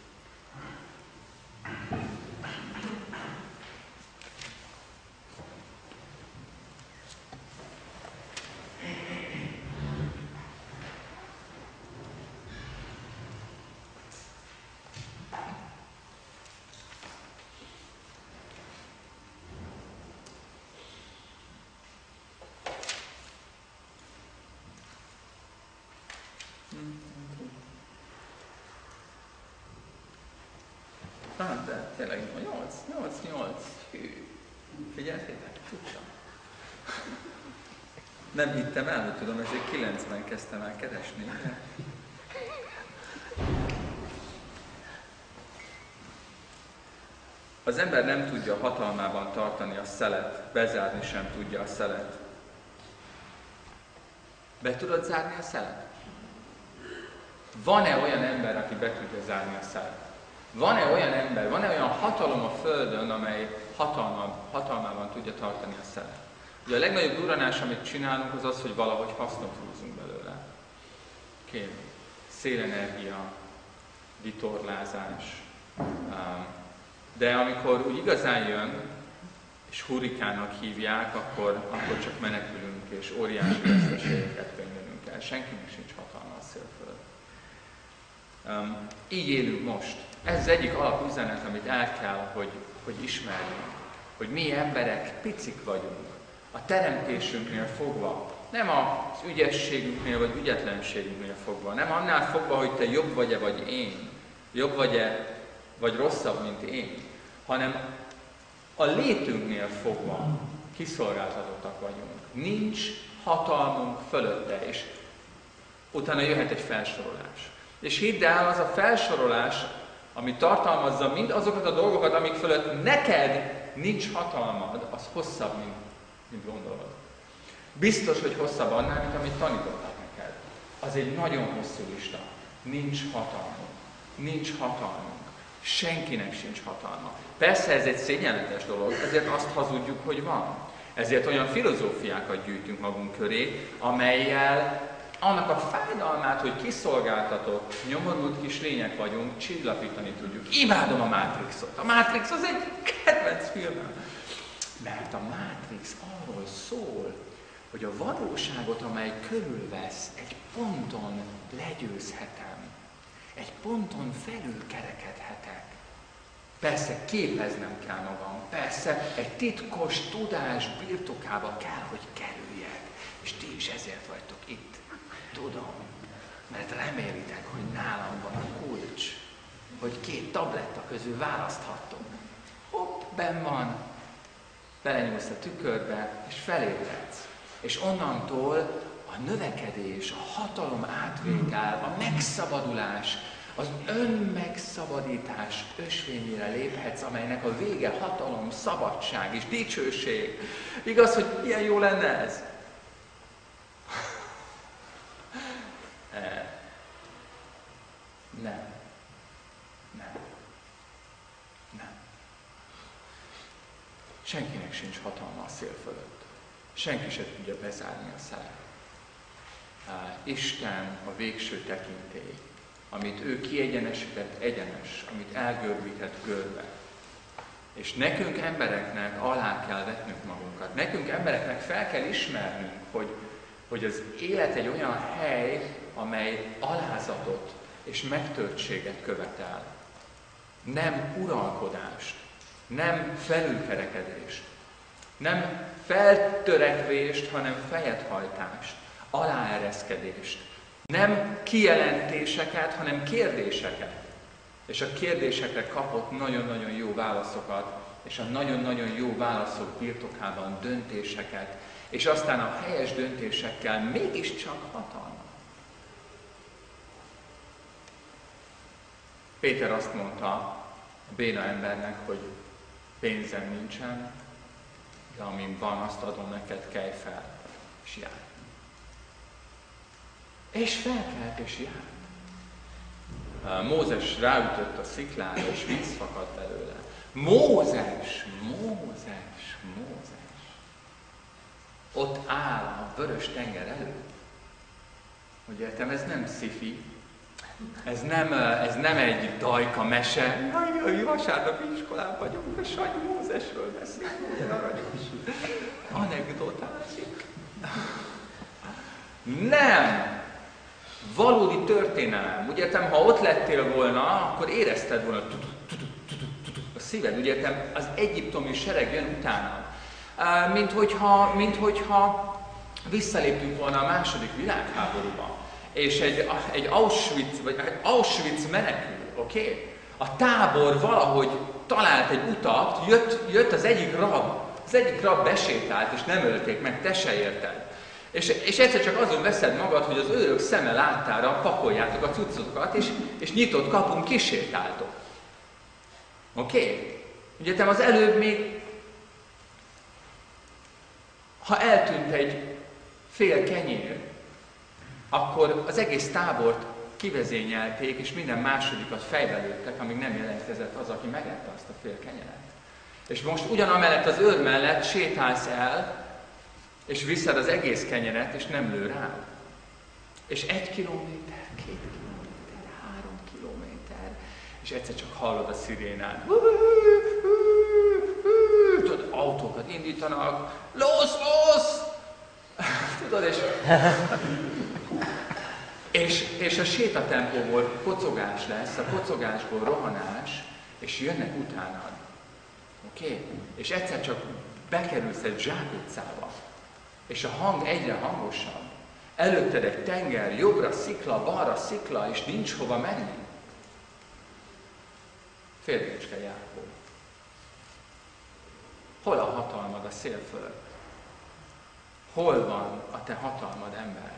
Ah, de tényleg nyolc, nyolc, nyolc, hű, figyeltétek, tudtam. Nem hittem el, hogy tudom, ezért kilencben kezdtem el keresni. De... Az ember nem tudja hatalmában tartani a szelet, bezárni sem tudja a szelet. Be tudod zárni a szelet? Van-e olyan ember, aki be tudja zárni a szelet? Van-e olyan ember, van-e olyan hatalom a Földön, amely hatalma, hatalmában tudja tartani a szelet? Ugye a legnagyobb durranás, amit csinálunk, az az, hogy valahogy hasznot húzunk belőle. Oké, szélenergia, vitorlázás. De amikor úgy igazán jön, és hurrikának hívják, akkor, akkor csak menekülünk, és óriási veszteségeket könyvelünk el. Senkinek sincs hatalma a szél fölött. Um, így élünk most. Ez az egyik alapüzenet, amit el kell, hogy, hogy ismerjünk. Hogy mi emberek picik vagyunk. A teremtésünknél fogva. Nem az ügyességünknél, vagy ügyetlenségünknél fogva. Nem annál fogva, hogy te jobb vagy-e, vagy én. Jobb vagy-e, vagy rosszabb, mint én. Hanem a létünknél fogva kiszolgáltatottak vagyunk. Nincs hatalmunk fölötte, és utána jöhet egy felsorolás. És hidd el, az a felsorolás, ami tartalmazza mind azokat a dolgokat, amik fölött neked nincs hatalmad, az hosszabb, mint, mint gondolod. Biztos, hogy hosszabb annál, mint amit tanítottak neked. Az egy nagyon hosszú lista. Nincs hatalmunk. Nincs hatalmunk. Senkinek sincs hatalma. Persze ez egy szégyenletes dolog, ezért azt hazudjuk, hogy van. Ezért olyan filozófiákat gyűjtünk magunk köré, amellyel annak a fájdalmát, hogy kiszolgáltatott, nyomorult kis lények vagyunk, csillapítani tudjuk. Imádom a Matrixot. A Matrix az egy kedvenc filmem. Mert a Matrix arról szól, hogy a valóságot, amely körülvesz, egy ponton legyőzhetem. Egy ponton felülkerekedhetek. Persze képeznem kell magam, persze egy titkos tudás birtokába kell, hogy kerüljek. És ti is ezért vagytok itt. Tudom, mert remélitek, hogy nálam van a kulcs, hogy két tabletta közül választhattok. Hopp, benn van, belenyúlsz a tükörbe, és felébredsz. És onnantól a növekedés, a hatalom átvétel, a megszabadulás, az önmegszabadítás ösvényére léphetsz, amelynek a vége hatalom, szabadság és dicsőség. Igaz, hogy ilyen jó lenne ez? Nem. Nem. Nem. Senkinek sincs hatalma a szél fölött. Senki se tudja bezárni a szelet. Isten a végső tekintély, amit ő kiegyenesített egyenes, amit elgörbített görbe. És nekünk embereknek alá kell vetnünk magunkat. Nekünk embereknek fel kell ismernünk, hogy, hogy az élet egy olyan hely, amely alázatot és megtöltséget követel. Nem uralkodást, nem felülkerekedést, nem feltörekvést, hanem fejethajtást, aláereszkedést. Nem kijelentéseket, hanem kérdéseket. És a kérdésekre kapott nagyon-nagyon jó válaszokat, és a nagyon-nagyon jó válaszok birtokában döntéseket, és aztán a helyes döntésekkel mégiscsak hatalma. Péter azt mondta a béna embernek, hogy pénzem nincsen, de amin van, azt adom neked, kelj fel, és járj. És felkelt, és járt. Mózes ráütött a sziklára, és víz fakadt belőle. Mózes, Mózes, Mózes. Ott áll a vörös tenger előtt. Hogy értem, ez nem sci-fi, ez nem, ez nem egy dajka mese. Jaj, vasárnapi iskolán vagyunk, a Sanyi Mózesről beszél, olyan aranyos. Anekdotázik. Nem! Valódi történelem. Úgy értem, ha ott lettél volna, akkor érezted volna a szíved. Úgy értem, az egyiptomi sereg jön utána. Mint hogyha, mint hogyha visszaléptünk volna a második világháborúba. És egy, egy Auschwitz, vagy egy Auschwitz menekül, oké? Okay? A tábor valahogy talált egy utat, jött, jött az egyik rab, az egyik rab besétált, és nem ölték meg, te se érted. És, és egyszer csak azon veszed magad, hogy az őrök szeme láttára pakoljátok a cuccokat, és, és nyitott kapun kisétáltok. Oké? Okay? Ugye te az előbb még, ha eltűnt egy fél kenyér, akkor az egész tábort kivezényelték, és minden másodikat fejbe lőttek, amíg nem jelentkezett az, aki megette azt a fél kenyeret. És most ugyanamellett az őr mellett sétálsz el, és viszed az egész kenyeret, és nem lő rá. És egy kilométer, két kilométer, három kilométer, és egyszer csak hallod a szirénát. Tudod, autókat indítanak, lósz, lósz! Tudod, és, és, és a sétatempóból kocogás lesz, a kocogásból rohanás, és jönnek utánad. Oké? Okay? És egyszer csak bekerülsz egy zsákutcába, és a hang egyre hangosabb. Előtted egy tenger, jobbra szikla, balra szikla, és nincs hova menni. Félrécske Jákob. Hol a hatalmad a szél fölött? Hol van a te hatalmad, ember?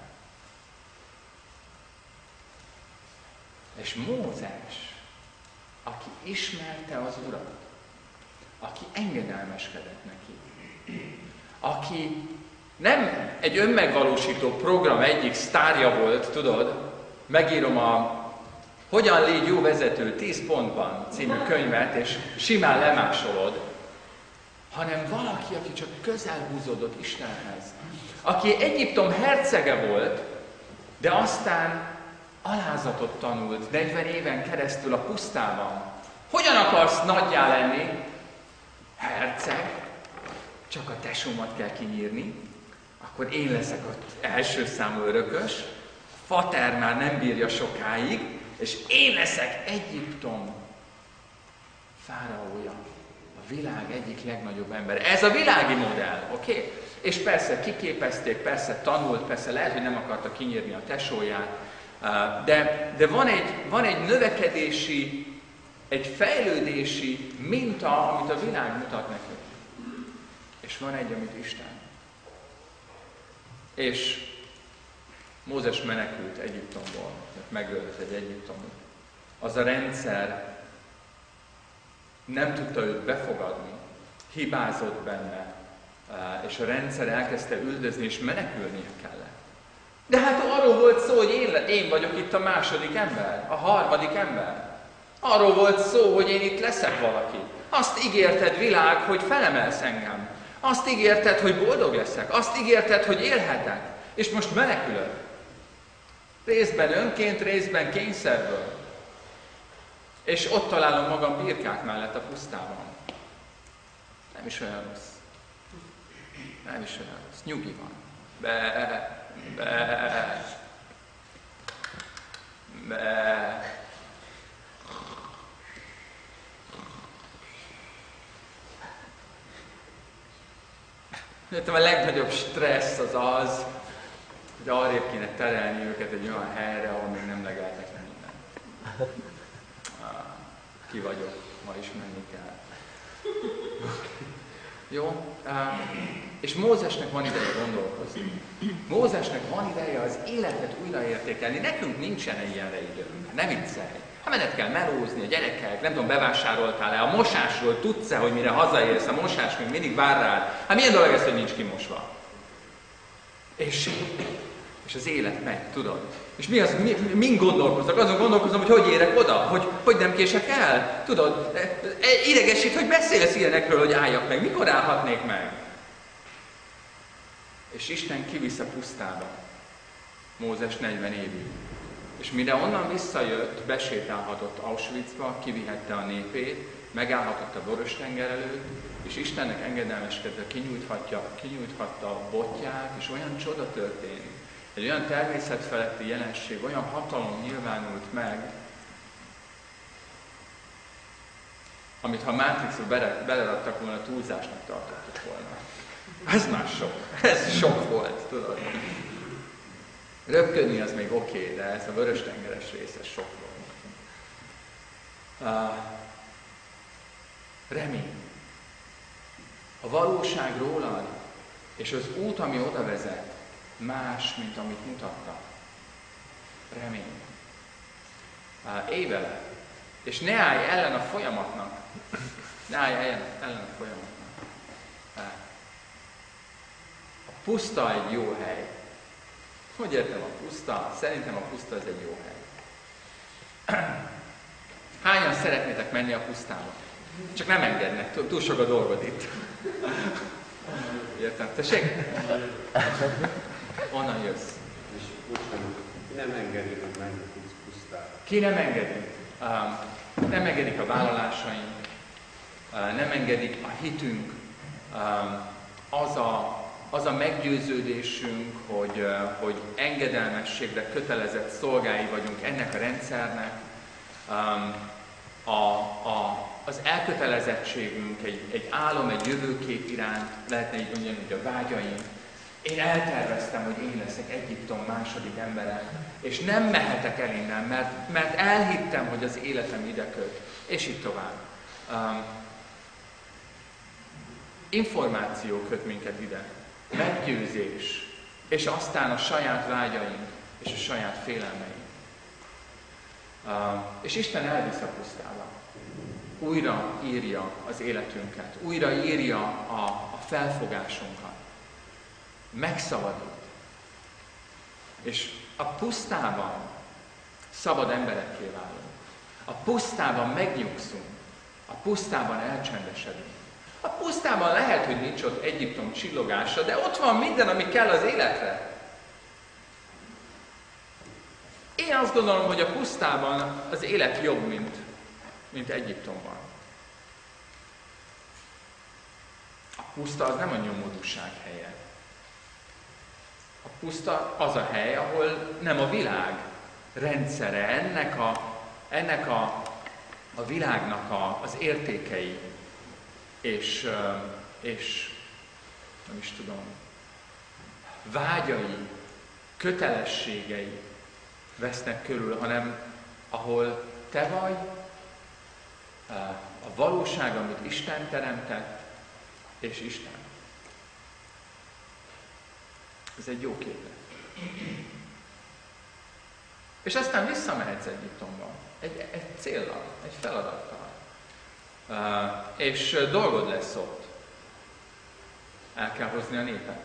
És Mózes, aki ismerte az Urat, aki engedelmeskedett neki, aki nem egy önmegvalósító program egyik sztárja volt, tudod, megírom a Hogyan légy jó vezető tíz pontban című könyvet, és simán lemásolod, hanem valaki, aki csak közel húzódott Istenhez, aki Egyiptom hercege volt, de aztán alázatot tanult negyven éven keresztül a pusztában. Hogyan akarsz nagyjá lenni? Herceg, csak a tesómat kell kinyírni, akkor én leszek az első számú örökös, Fater már nem bírja sokáig, és én leszek Egyiptom fáraója, a világ egyik legnagyobb ember. Ez a világi modell, oké? Okay? És persze kiképezték, persze tanult, persze lehet, hogy nem akarta kinyírni a tesóját, de, de van, egy, van egy növekedési, egy fejlődési minta, amit a világ mutat nekünk. És van egy, amit Isten. És Mózes menekült Egyiptomból, mert megölt egy egyiptomit. Az a rendszer nem tudta őt befogadni, hibázott benne, és a rendszer elkezdte üldözni, és menekülnie kellett. De hát arról volt szó, hogy én, én vagyok itt a második ember, a harmadik ember. Arról volt szó, hogy én itt leszek valaki. Azt ígérted, világ, hogy felemelsz engem. Azt ígérted, hogy boldog leszek. Azt ígérted, hogy élhetek. És most menekülök. Részben önként, részben kényszerből. És ott találom magam birkák mellett a pusztában. Nem is olyan rossz. Nem is olyan rossz. Nyugi van. Be, be, be. A legnagyobb stressz az az, hogy arrébb kéne terelni őket egy olyan helyre, ahol még nem legeltek le mindent. Ki vagyok, ma is menni kell. Jó? És Mózesnek van ideje gondolkozni. Mózesnek van ideje az életet újraértékelni. Nekünk nincsen ilyenre időnk. Nem viccelj. Hát menet kell melózni a gyerekek, nem tudom, bevásároltál-e, a mosásról tudsz-e, hogy mire hazaérsz, a mosás még mindig vár rád. Hát milyen dolog ez, hogy nincs kimosva? És, és az élet megy, tudod? És mi az, mi, min gondolkozok? Azon gondolkozom, hogy hogy érek oda, hogy, hogy nem kések el. Tudod, idegesít, hogy beszélsz ilyenekről, hogy álljak meg. Mikor állhatnék meg? És Isten kivisz a pusztába. Mózes negyven évig. És mire onnan visszajött, besétálhatott Auschwitzba, kivihette a népét, megállhatott a Vörös-tenger előtt, és Istennek engedelmeskedve kinyújthatta a botját, és olyan csoda történt. Egy olyan természetfeletti jelenség, olyan hatalom nyilvánult meg, amit ha Mátrixba bele, beleraktak volna, túlzásnak tartottuk volna. Ez már sok. Ez sok volt, tudod. Röpködni az még oké, okay, de ez a Vörös-tengeres rész, ez sok volt. Uh, remény. A valóság rólad, és az út, ami oda vezet, más, mint amit mutattak. Remény. Uh, élj vele, és ne állj ellen a folyamatnak. Ne állj ellen, ellen a folyamatnak. Uh, a puszta egy jó hely. Hogy értem a puszta? Szerintem a puszta ez egy jó hely. Hányan szeretnétek menni a pusztába? Csak nem engednek, túl, túl sok a dolgod itt. Értem? Tessék? Onnan jössz. És bocsánat, ki nem engedi, hogy menjünk pusztába? Ki nem engedi? Um, nem engedik a vállalásaink, uh, nem engedik a hitünk, um, az, a, az a meggyőződésünk, hogy, uh, hogy engedelmességre kötelezett szolgái vagyunk ennek a rendszernek, um, a, a, az elkötelezettségünk egy, egy álom, egy jövőkép iránt, lehetne így mondani, hogy a vágyaink. Én elterveztem, hogy én leszek Egyiptom második embere, és nem mehetek el innen, mert, mert elhittem, hogy az életem ide köt, és így tovább. Um, információ köt minket ide, meggyőzés, és aztán a saját vágyaink, és a saját félelmeink. Um, és Isten elvisz a pusztába. Újra írja az életünket, újra írja a, a felfogásunkat. Megszabadít. És a pusztában szabad emberekké válunk. A pusztában megnyugszunk. A pusztában elcsendesedünk. A pusztában lehet, hogy nincs ott Egyiptom csillogása, de ott van minden, ami kell az életre. Én azt gondolom, hogy a pusztában az élet jobb, mint, mint Egyiptomban. A puszta az nem a nyomorúság helye. A puszta az a hely, ahol nem a világ rendszere, ennek a, ennek a, a világnak a, az értékei, és, és nem is tudom, vágyai, kötelességei vesznek körül, hanem ahol te vagy, a valóság, amit Isten teremtett, és Isten. Ez egy jó képlet. És aztán visszamehetsz Egyiptomba. Egy, egy céllal, egy feladattal. Uh, és dolgod lesz ott. El kell hozni a népet.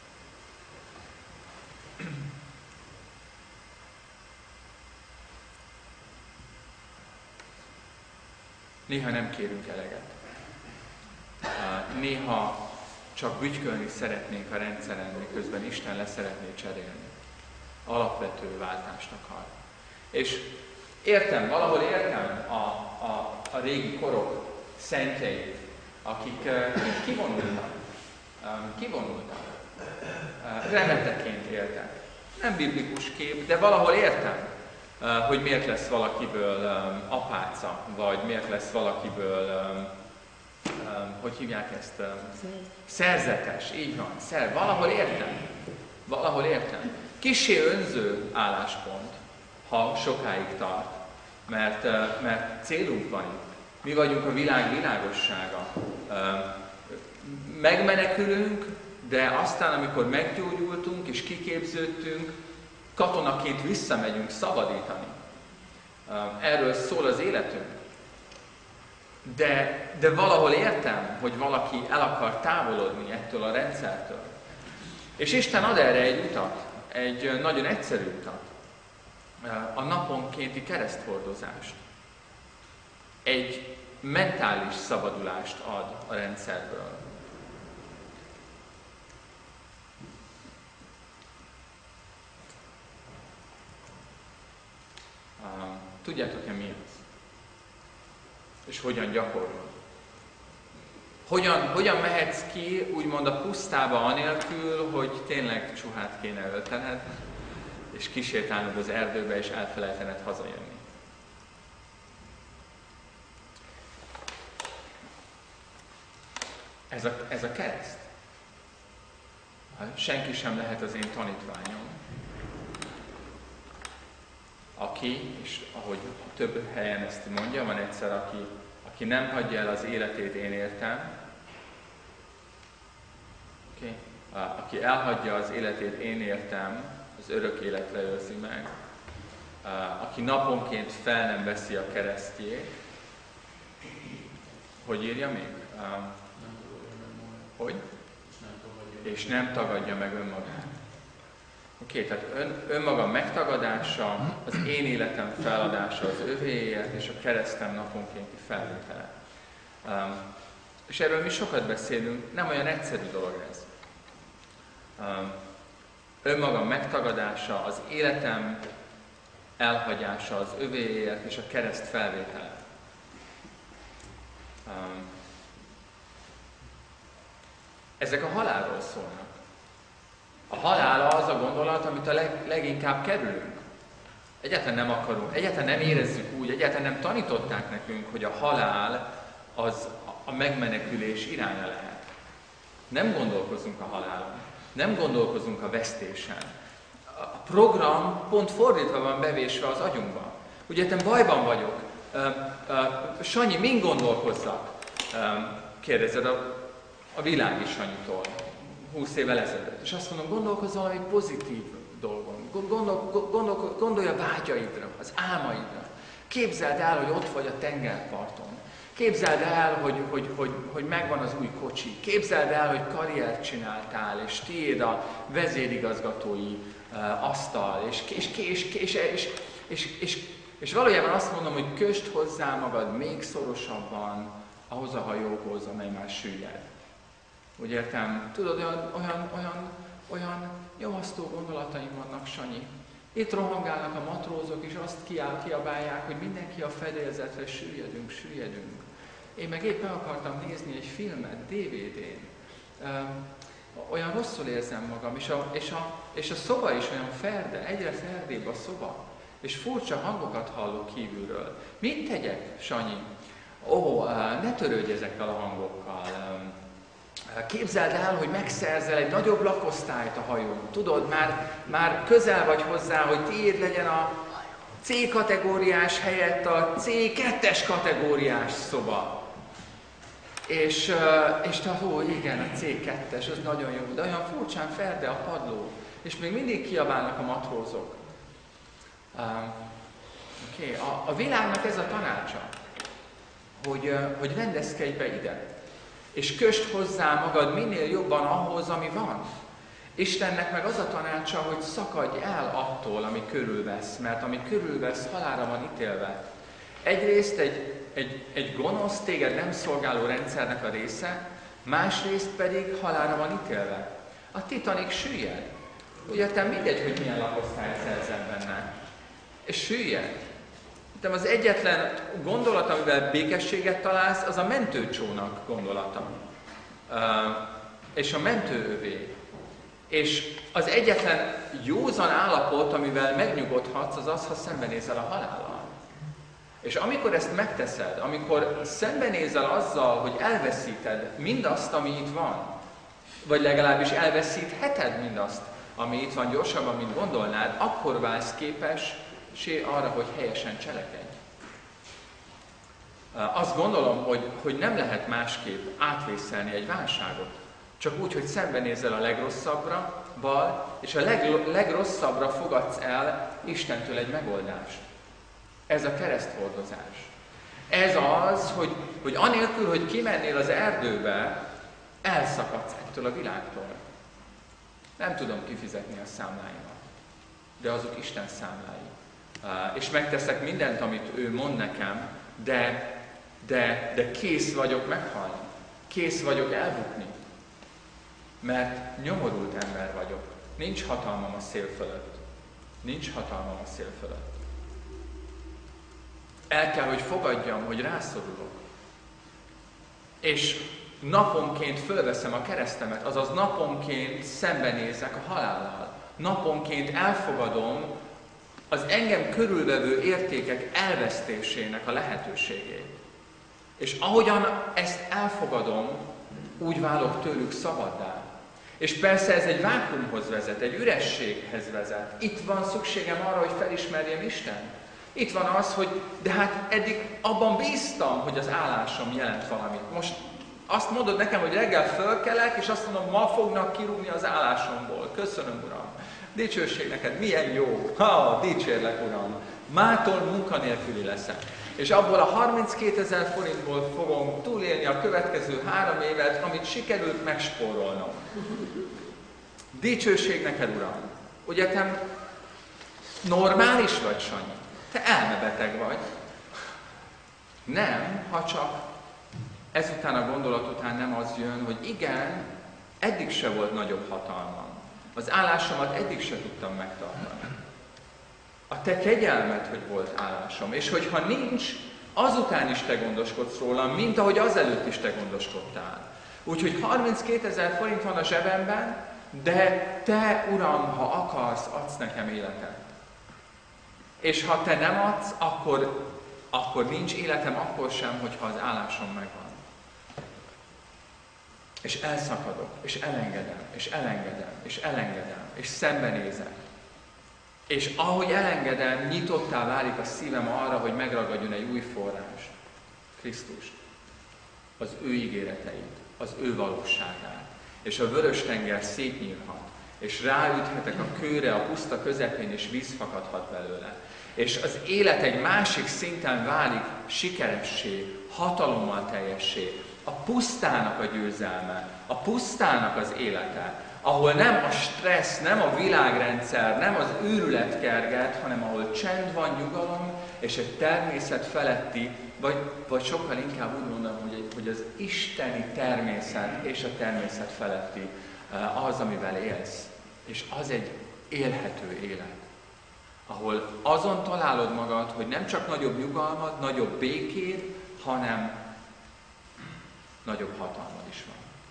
Néha nem kérünk eleget. Uh, néha csak bütykölni szeretnénk a rendszeren, miközben Isten le szeretné cserélni. Alapvető váltást akar. És értem, valahol értem a, a, a régi korok szentjeit, akik uh, kivonultak, um, kivonultak, uh, remeteként éltek. Nem biblikus kép, de valahol értem, uh, hogy miért lesz valakiből um, apáca, vagy miért lesz valakiből um, Um, hogy hívják ezt? Um, szerzetes, így van, szer. Valahol értem. Valahol értem. Kissé önző álláspont, ha sokáig tart, mert, uh, mert célunk van itt. Mi vagyunk a világ világossága. Um, megmenekülünk, de aztán, amikor meggyógyultunk és kiképződtünk, katonaként visszamegyünk szabadítani. Um, erről szól az életünk. De, de valahol értem, hogy valaki el akar távolodni ettől a rendszertől. És Isten ad erre egy utat, egy nagyon egyszerű utat. A naponkénti kereszthordozást. Egy mentális szabadulást ad a rendszerből. Tudjátok-e mi az? És hogyan gyakorlod? Hogyan, hogyan mehetsz ki, úgymond a pusztába anélkül, hogy tényleg csuhát kéne öltened, és kisétálnod az erdőbe, és elfelejtened hazajönni? Ez a, ez a kereszt. Senki sem lehet az én tanítványom, aki, és ahogy több helyen ezt mondja, van egyszer, aki, aki nem hagyja el az életét, én értem. Okay. Aki elhagyja az életét, én értem, az örök életre őrzi meg. Aki naponként fel nem veszi a keresztjét. Hogy írja még? Hogy? És nem tagadja meg önmagát. Oké, okay, tehát ön, önmagam megtagadása, az én életem feladása az övéért, és a keresztem naponkénti felvétele. Um, és erről mi sokat beszélünk, nem olyan egyszerű dolog ez. Um, önmagam megtagadása, az életem elhagyása az övéért, és a kereszt felvétele. Um, ezek a halálról szólnak. A halál az a gondolat, amit a leg, leginkább kerülünk. Egyáltalán nem akarunk, egyáltalán nem érezzük úgy, egyáltalán nem tanították nekünk, hogy a halál az a megmenekülés iránya lehet. Nem gondolkozunk a halálon, nem gondolkozunk a vesztésen. A program pont fordítva van bevésve az agyunkban. Ugye te bajban vagyok, uh, uh, Sanyi, min gondolkozzak? Um, kérdezed a, a világi Sanyitól. húsz évvel ezelőtt. És azt mondom, gondolkozz valami pozitív dolgon. Gondol, gondol, gondolj a vágyaidra, az álmaidra. Képzeld el, hogy ott vagy a tengerparton. Képzeld el, hogy, hogy, hogy, hogy megvan az új kocsi. Képzeld el, hogy karriert csináltál, és tiéd a vezérigazgatói uh, asztal. És, és, és, és, és, és, és, és valójában azt mondom, hogy kösd hozzá magad még szorosabban ahhoz a hajóhoz, amely már süllyed. Úgy értem, tudod, olyan, olyan, olyan, olyan nyomasztó gondolataim vannak, Sanyi. Itt rohangálnak a matrózok, és azt kiáll, kiabálják, hogy mindenki a fedélzetre, süllyedünk, süllyedünk. Én meg éppen akartam nézni egy filmet, dé vé dén. Olyan rosszul érzem magam, és a, és, a, és a szoba is olyan ferde, egyre ferdébb a szoba. És furcsa hangokat hallok kívülről. Mit tegyek, Sanyi? Ó, ne törődj ezekkel a hangokkal. Képzeld el, hogy megszerzel egy nagyobb lakosztályt a hajón. Tudod, már, már közel vagy hozzá, hogy tiéd legyen a cé kategóriás helyett a cé kettes kategóriás szoba. És, és te, ó, igen, a cé kettes, az nagyon jó, de olyan furcsán ferde a padló. És még mindig kiabálnak a matrózok. Um, okay. a, a világnak ez a tanácsa, hogy, hogy rendezkedj be ide. És kösd hozzá magad minél jobban ahhoz, ami van. Istennek meg az a tanácsa, hogy szakadj el attól, ami körülvesz, mert ami körülvesz, halálra van ítélve. Egyrészt egy, egy, egy gonosz, téged nem szolgáló rendszernek a része, másrészt pedig halálra van ítélve. A Titanic süllyed. Ugye te mindegy, hogy milyen lakosztályt szerzel benne. És süllyed. De az egyetlen gondolat, amivel békességet találsz, az a mentőcsónak gondolata. Uh, és a mentőövé. És az egyetlen józan állapot, amivel megnyugodhatsz, az az, ha szembenézel a halállal. És amikor ezt megteszed, amikor szembenézel azzal, hogy elveszíted mindazt, ami itt van, vagy legalábbis elveszítheted mindazt, ami itt van gyorsabban, mint gondolnád, akkor válsz képes arra, hogy helyesen cselekedj. Azt gondolom, hogy, hogy nem lehet másképp átvészelni egy válságot, csak úgy, hogy szembenézel a legrosszabbra, bal, és a leg, legrosszabbra fogadsz el Istentől egy megoldást. Ez a kereszthordozás. Ez az, hogy, hogy anélkül, hogy kimennél az erdőbe, elszakadsz ettől a világtól. Nem tudom kifizetni a számláimat, de azok Isten számlái. Uh, és megteszek mindent, amit ő mond nekem, de, de, de kész vagyok meghalni. Kész vagyok elbukni. Mert nyomorult ember vagyok. Nincs hatalmam a szél fölött. Nincs hatalmam a szél fölött. El kell, hogy fogadjam, hogy rászorulok. És naponként fölveszem a keresztemet, azaz naponként szembenézek a halállal. Naponként elfogadom az engem körülvevő értékek elvesztésének a lehetőségét. És ahogyan ezt elfogadom, úgy válok tőlük szabaddá. És persze ez egy vákuumhoz vezet, egy ürességhez vezet. Itt van szükségem arra, hogy felismerjem Istent. Itt van az, hogy de hát eddig abban bíztam, hogy az állásom jelent valamit. Most azt mondod nekem, hogy reggel fölkelek, és azt mondom, ma fognak kirúgni az állásomból. Köszönöm, Uram. Dicsőség neked, milyen jó. Ha, dicsérlek, Uram. Mától munkanélküli leszek. És abból a harminckétezer forintból fogom túlélni a következő három évet, amit sikerült megspórolnom. Dicsőség neked, Uram. Ugye te normális vagy, Sanyi? Te elmebeteg vagy. Nem, ha csak ezután a gondolat után nem az jön, hogy igen, eddig se volt nagyobb hatalmam. Az állásomat eddig se tudtam megtartani. A te kegyelmed, hogy volt állásom, és hogyha nincs, azután is te gondoskodsz rólam, mint ahogy azelőtt is te gondoskodtál. Úgyhogy harminckétezer forint van a zsebemben, de te, Uram, ha akarsz, adsz nekem életet. És ha te nem adsz, akkor, akkor nincs életem, akkor sem, hogyha az állásom megvan. És elszakadok, és elengedem, és elengedem, és elengedem, és szembenézek. És ahogy elengedem, nyitottá válik a szívem arra, hogy megragadjon egy új forrást, Krisztust, az ő ígéreteit, az ő valóságát. És a Vörös-tenger szétnyílhat, és ráüthetek a kőre a puszta közepén, és víz fakadhat belőle. És az élet egy másik szinten válik sikeressé, hatalommal teljessé. A pusztának a győzelme, a pusztának az élete, ahol nem a stressz, nem a világrendszer, nem az őrület kerget, hanem ahol csend van, nyugalom, és egy természet feletti, vagy, vagy sokkal inkább úgy mondom, hogy, hogy az isteni természet és a természet feletti az, amivel élsz. És az egy élhető élet, ahol azon találod magad, hogy nem csak nagyobb nyugalmad, nagyobb békéd, hanem nagyobb hatalmad is van.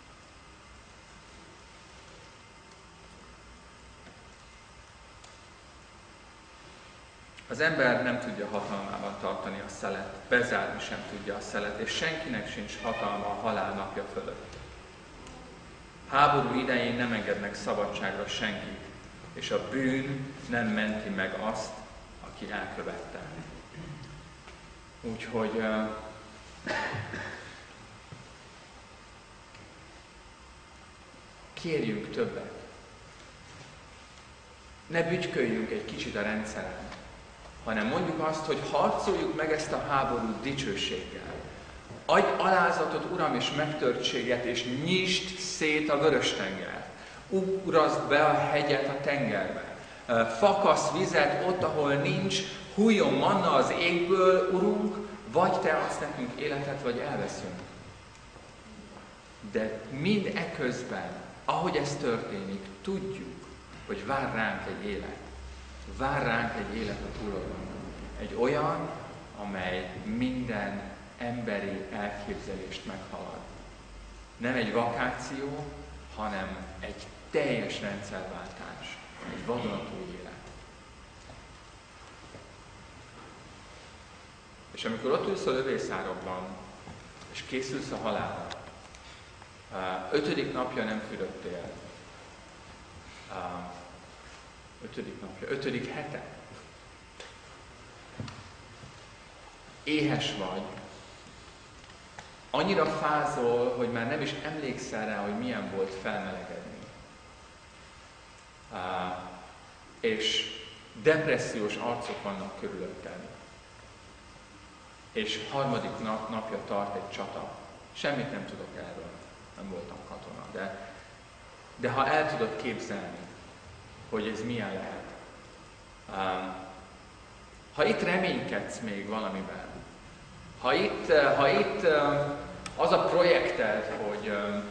Az ember nem tudja hatalmában tartani a szelet, bezárni sem tudja a szelet, és senkinek sincs hatalma a halál napja fölött. Háború idején nem engednek szabadságra senkit, és a bűn nem menti meg azt, aki elkövette. Úgyhogy uh, kérjünk többet. Ne bütyköljünk egy kicsit a rendszeren, hanem mondjuk azt, hogy harcoljuk meg ezt a háborút dicsőséggel. Adj alázatot, Uram, és megtörtséget, és nyisd szét a Vörös-tengert. Ugrazd be a hegyet a tengerbe. Fakasz vizet ott, ahol nincs, hulljon manna az égből, Urunk, vagy Te adsz nekünk életet, vagy elveszünk. De mind eközben, ahogy ez történik, tudjuk, hogy vár ránk egy élet. Vár ránk egy élet a túloldalon. Egy olyan, amely minden emberi elképzelést meghalad. Nem egy vakáció, hanem egy teljes rendszerváltás. Egy vadonatúj élet. És amikor ott ülsz a lövészárokban, és készülsz a halálra, ötödik napja nem fürödtél, ötödik napja, ötödik hete, éhes vagy, annyira fázol, hogy már nem is emlékszel rá, hogy milyen volt felmelegedni. Uh, és depressziós arcok vannak körülötted. És harmadik nap, napja tart egy csata. Semmit nem tudok erről, nem voltam katona, de, de ha el tudod képzelni, hogy ez milyen lehet. Um, ha itt reménykedsz még valamiben, ha itt, ha itt um, az a projekted, hogy um,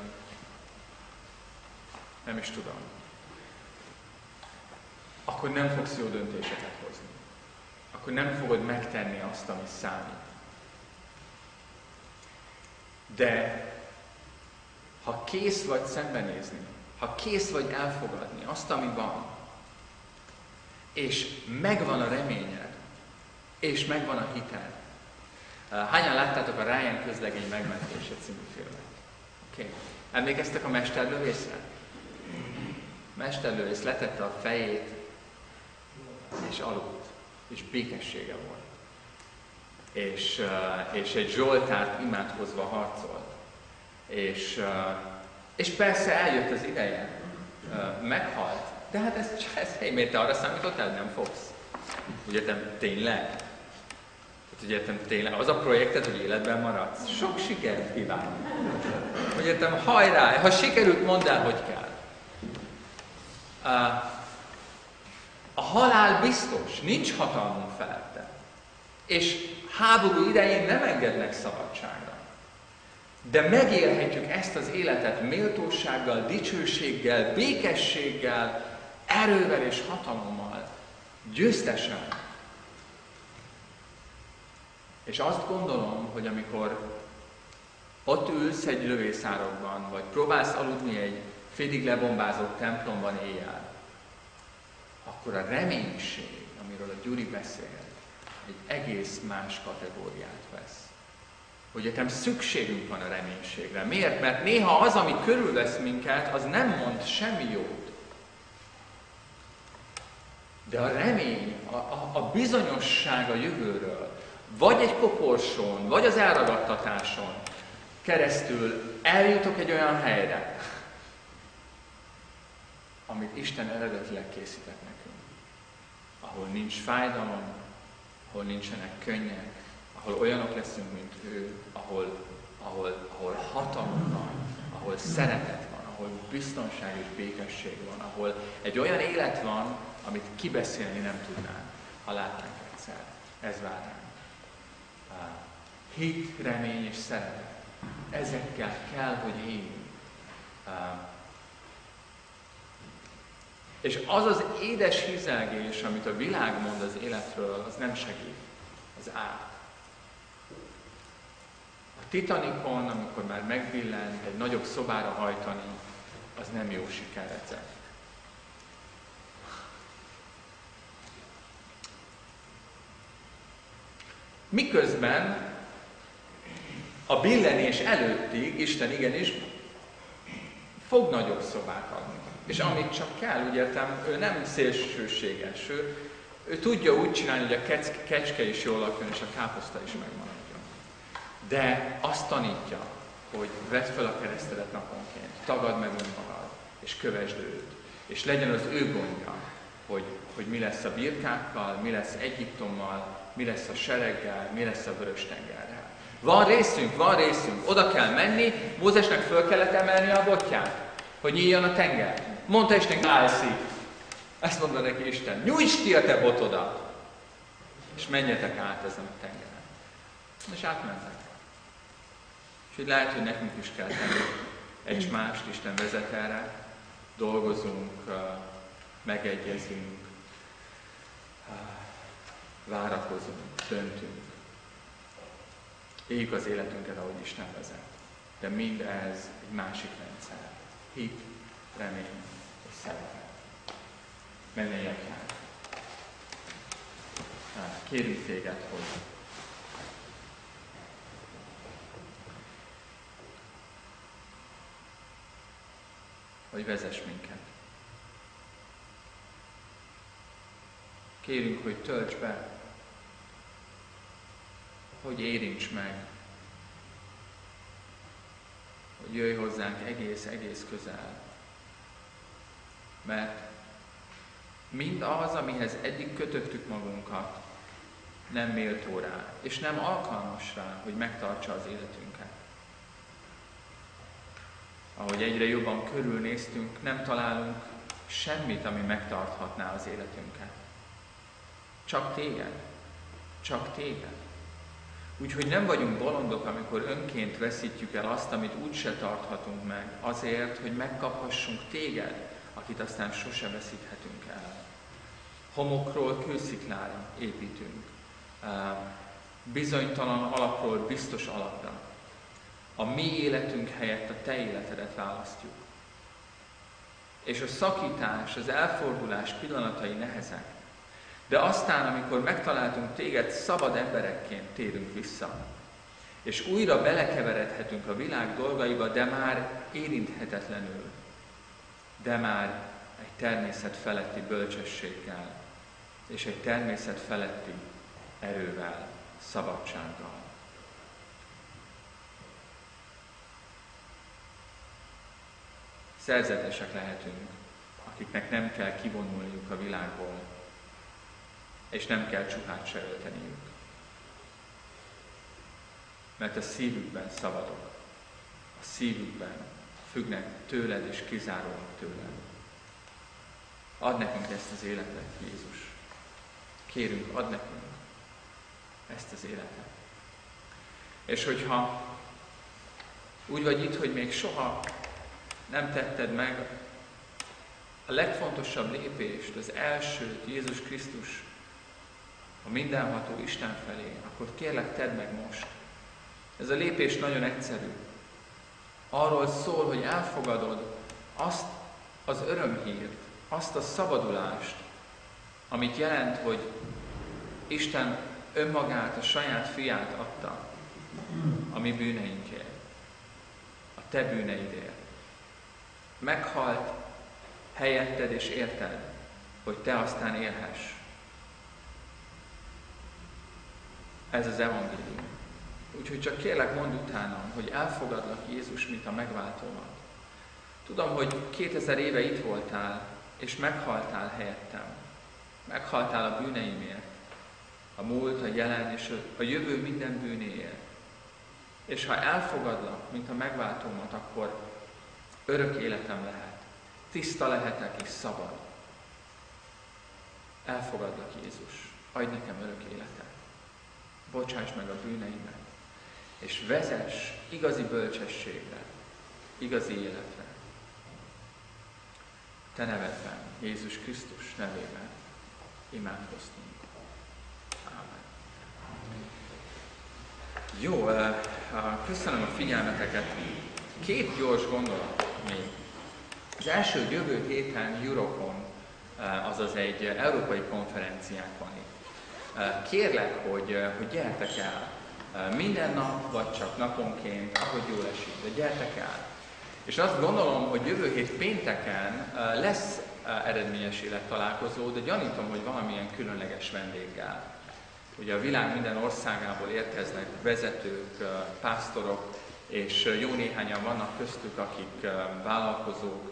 nem is tudom, akkor nem fogsz jó döntéseket hozni. Akkor nem fogod megtenni azt, ami számít. De ha kész vagy szembenézni, ha kész vagy elfogadni azt, ami van, és megvan a reményed, és megvan a hited. Hányan láttátok a Ryan közlegény megmentése című filmet? Oké. Okay. Emlékeztek a mesterlövészre? Mesterlövész letette a fejét, és aludt, és békessége volt. És, és egy zsoltárt imádkozva harcolt. És, és persze eljött az ideje, meghalt, de hát ez, ez hey, te arra számítottál, nem fogsz? Ugye te tényleg? Hát, ugye te tényleg az a projekted, hogy életben maradsz? Sok sikert kívánok! Ugye te hajrá, ha sikerült, mondd el, hogy kell. Uh, halál biztos, nincs hatalmunk felette. És háború idején nem engednek szabadságra. De megélhetjük ezt az életet méltósággal, dicsőséggel, békességgel, erővel és hatalommal, győztesen. És azt gondolom, hogy amikor ott ülsz egy lövészárokban, vagy próbálsz aludni egy félig lebombázott templomban éjjel, akkor a reménység, amiről a Gyuri beszél, egy egész más kategóriát vesz. Hogy nekem szükségünk van a reménységre. Miért? Mert néha az, ami körülvesz minket, az nem mond semmi jót. De a remény, a, a, a bizonyosság a jövőről, vagy egy koporsón, vagy az elragadtatáson keresztül eljutok egy olyan helyre, amit Isten eredetileg készített nekünk. Ahol nincs fájdalom, ahol nincsenek könnyek, ahol olyanok leszünk, mint ő, ahol, ahol, ahol hatalom van, ahol szeretet van, ahol biztonság és békesség van, ahol egy olyan élet van, amit kibeszélni nem tudnánk, ha látnánk egyszer. Ez vár ránk. Hit, remény és szeretet. Ezekkel kell, hogy éljünk. És az az édes hízelgés, amit a világ mond az életről, az nem segít. Az át. A Titanicon, amikor már megbillent, egy nagyobb szobára hajtani, az nem jó sikerrecept. Miközben a billenés előttig Isten igenis fog nagyobb szobát adni. És amit csak kell, úgy értem, ő nem szélsőséges, ő, ő tudja úgy csinálni, hogy a kecske, kecske is jól lakjon, és a káposzta is megmaradjon. De azt tanítja, hogy vedd fel a keresztedet naponként, tagadd meg önmagad, és kövesd őt. És legyen az ő gondja, hogy, hogy mi lesz a birkákkal, mi lesz Egyiptommal, mi lesz a sereggel, mi lesz a Vörös-tengerrel. Van részünk, van részünk, oda kell menni, Mózesnek föl kellett emelni a botját, hogy nyíljon a tenger. Mondta Isten, állszik. Ezt mondta neki Isten, nyújtsd ki a te botodat, és menjetek át ezen a tengeren. És átmentek. És így lehet, hogy nekünk is kell tenni egy mást, Isten vezet erre, dolgozunk, megegyezünk, várakozunk, döntünk. Éljük az életünket, ahogy Isten vezet. De mindez egy másik rendszer. Hit, remény és szeretet. Menjél el. Kérünk téged, hogy hogy vezess minket. Kérünk, hogy tölts be, hogy érints meg, hogy jöjj hozzánk egész-egész közel. Mert mind az, amihez eddig kötöttük magunkat, nem méltó rá, és nem alkalmas rá, hogy megtartsa az életünket. Ahogy egyre jobban körülnéztünk, nem találunk semmit, ami megtarthatná az életünket. Csak téged. Csak téged. Úgyhogy nem vagyunk bolondok, amikor önként veszítjük el azt, amit úgyse tarthatunk meg, azért, hogy megkaphassunk téged, akit aztán sose veszíthetünk el. Homokról kősziklára építünk. Bizonytalan alapról biztos alapra. A mi életünk helyett a te életedet választjuk. És a szakítás, az elfordulás pillanatai nehezek. De aztán, amikor megtaláltunk téged, szabad emberekként térünk vissza. És újra belekeveredhetünk a világ dolgaiba, de már érinthetetlenül. De már egy természet feletti bölcsességgel, és egy természet feletti erővel, szabadsággal. Szerzetesek lehetünk, akiknek nem kell kivonulniuk a világból, és nem kell csuhát se ölteniük. Mert a szívükben szabadok, a szívükben függnek tőled és kizárólag tőled. Add nekünk ezt az életet, Jézus. Kérünk, add nekünk ezt az életet. És hogyha úgy vagy itt, hogy még soha nem tetted meg a legfontosabb lépést, az elsőt, Jézus Krisztus, a mindenható Isten felé, akkor kérlek, tedd meg most. Ez a lépés nagyon egyszerű. Arról szól, hogy elfogadod azt az örömhírt, azt a szabadulást, amit jelent, hogy Isten önmagát, a saját fiát adta a mi bűneinkért, a te bűneidért. Meghalt helyetted és érted, hogy te aztán élhess. Ez az evangélium. Úgyhogy csak kérlek, mondd utánam, hogy elfogadlak Jézus, mint a megváltómat. Tudom, hogy kétezer éve itt voltál, és meghaltál helyettem. Meghaltál a bűneimért, a múlt, a jelen és a jövő minden bűnéért. És ha elfogadlak, mint a megváltómat, akkor örök életem lehet. Tiszta lehetek és szabad. Elfogadlak, Jézus. Adj nekem örök életet. Bocsáss meg a bűneimet. És vezess igazi bölcsességre, igazi életre. Te nevedben, Jézus Krisztus nevében imádkoztunk. Ámen. Jó, köszönöm a figyelmeteket. Két gyors gondolat még. Az első jövő héten Eurocon, azaz egy európai konferencián van itt. Kérlek, hogy, hogy gyertek el. Minden nap, vagy csak naponként, ahogy jól esik, de gyertek el. És azt gondolom, hogy jövő hét pénteken lesz eredményes élettalálkozó, de gyanítom, hogy valamilyen különleges vendéggel. Ugye a világ minden országából érkeznek vezetők, pásztorok, és jó néhányan vannak köztük, akik vállalkozók,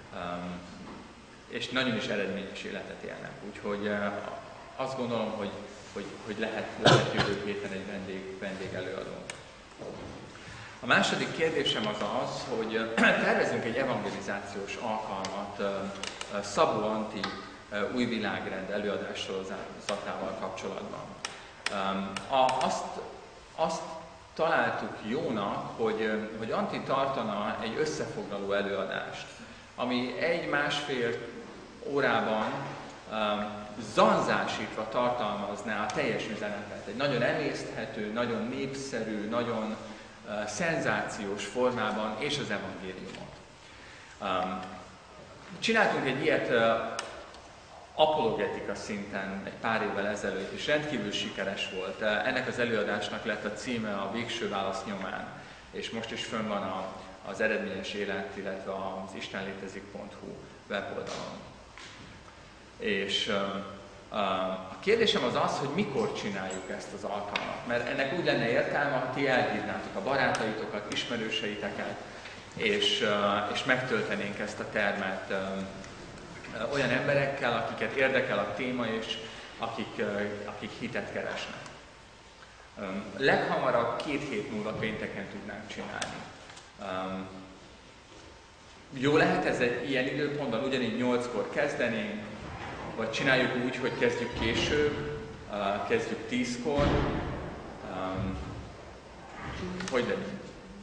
és nagyon is eredményes életet élnek. Úgyhogy azt gondolom, hogy, hogy, hogy lehet, lehet jövő héten egy vendég, vendég előadó. A második kérdésem az az, hogy tervezünk egy evangelizációs alkalmat Szabó Anti új világrend előadás sorozatával kapcsolatban. Azt, azt találtuk jónak, hogy, hogy Anti tartana egy összefoglaló előadást, ami egy-másfél órában zanzásítva tartalmazná a teljes üzenetet. Egy nagyon emészthető, nagyon népszerű, nagyon uh, szenzációs formában, és az evangéliumot. Um, csináltunk egy ilyet uh, apologetika szinten egy pár évvel ezelőtt, és rendkívül sikeres volt. Uh, ennek az előadásnak lett a címe a Végső válasz nyomán, és most is fönn van a, az eredményes élet, illetve az istenlétezik pont hu weboldalon. És uh, a kérdésem az az, hogy mikor csináljuk ezt az alkalmat. Mert ennek úgy lenne értelme, ha ti elhívnátok a barátaitokat, ismerőseiteket, és, uh, és megtöltenénk ezt a termet uh, uh, olyan emberekkel, akiket érdekel a téma, és akik, uh, akik hitet keresnek. Um, leghamarabb két hét múlva pénteken tudnánk csinálni. Um, jó lehet ez egy ilyen időpontban, ugyanígy nyolckor kezdenénk, vagy csináljuk úgy, hogy kezdjük később, uh, kezdjük tízkor. Um, hogy legyen?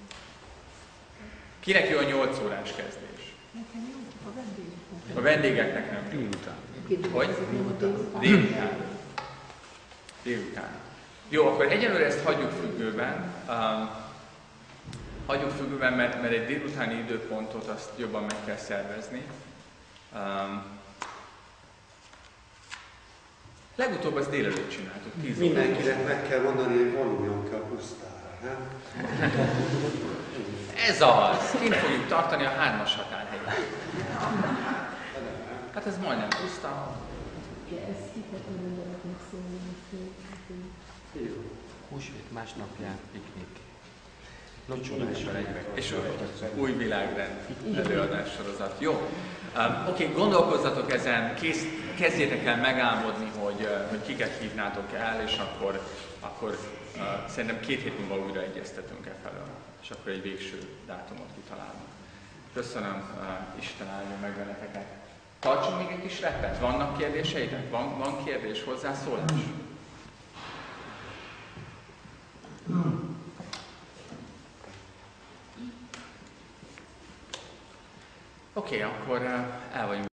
Kinek jó a nyolc órás kezdés? Nekem jó, a vendégeknek. A vendégeknek nem jó. Délután. Hogy? Délután. Délután. Jó, akkor egyelőre ezt hagyjuk függőben. Um, hagyjuk függőben, mert, mert egy délutáni időpontot azt jobban meg kell szervezni. Um, Legutóbb azt délelőtt csináltuk, tíz óra. Mindenkinek meg kell mondani, hogy vonuljon kell pusztára, nem? Ez az! Kint fogjuk tartani a hármas határhelyet. Hát ez majdnem puszta. Ez hihetetlen embereknek szólni, hogy Húsvét másnapján piknik. Locsolással egybe. És új világrend előadás sorozat. Jó. Um, Oké, okay, gondolkozzatok ezen, kész, kezdjétek el megálmodni, hogy, uh, hogy kiket hívnátok el, és akkor, akkor uh, szerintem két hét múlva újra egyeztetünk e felől, és akkor egy végső dátumot kitalálunk. Köszönöm, uh, Isten áldja meg veleteket. Tartsunk még egy kis repet. Vannak kérdéseitek? Van, van kérdés, hozzászólás? Oké, okay, akkor el vagyunk.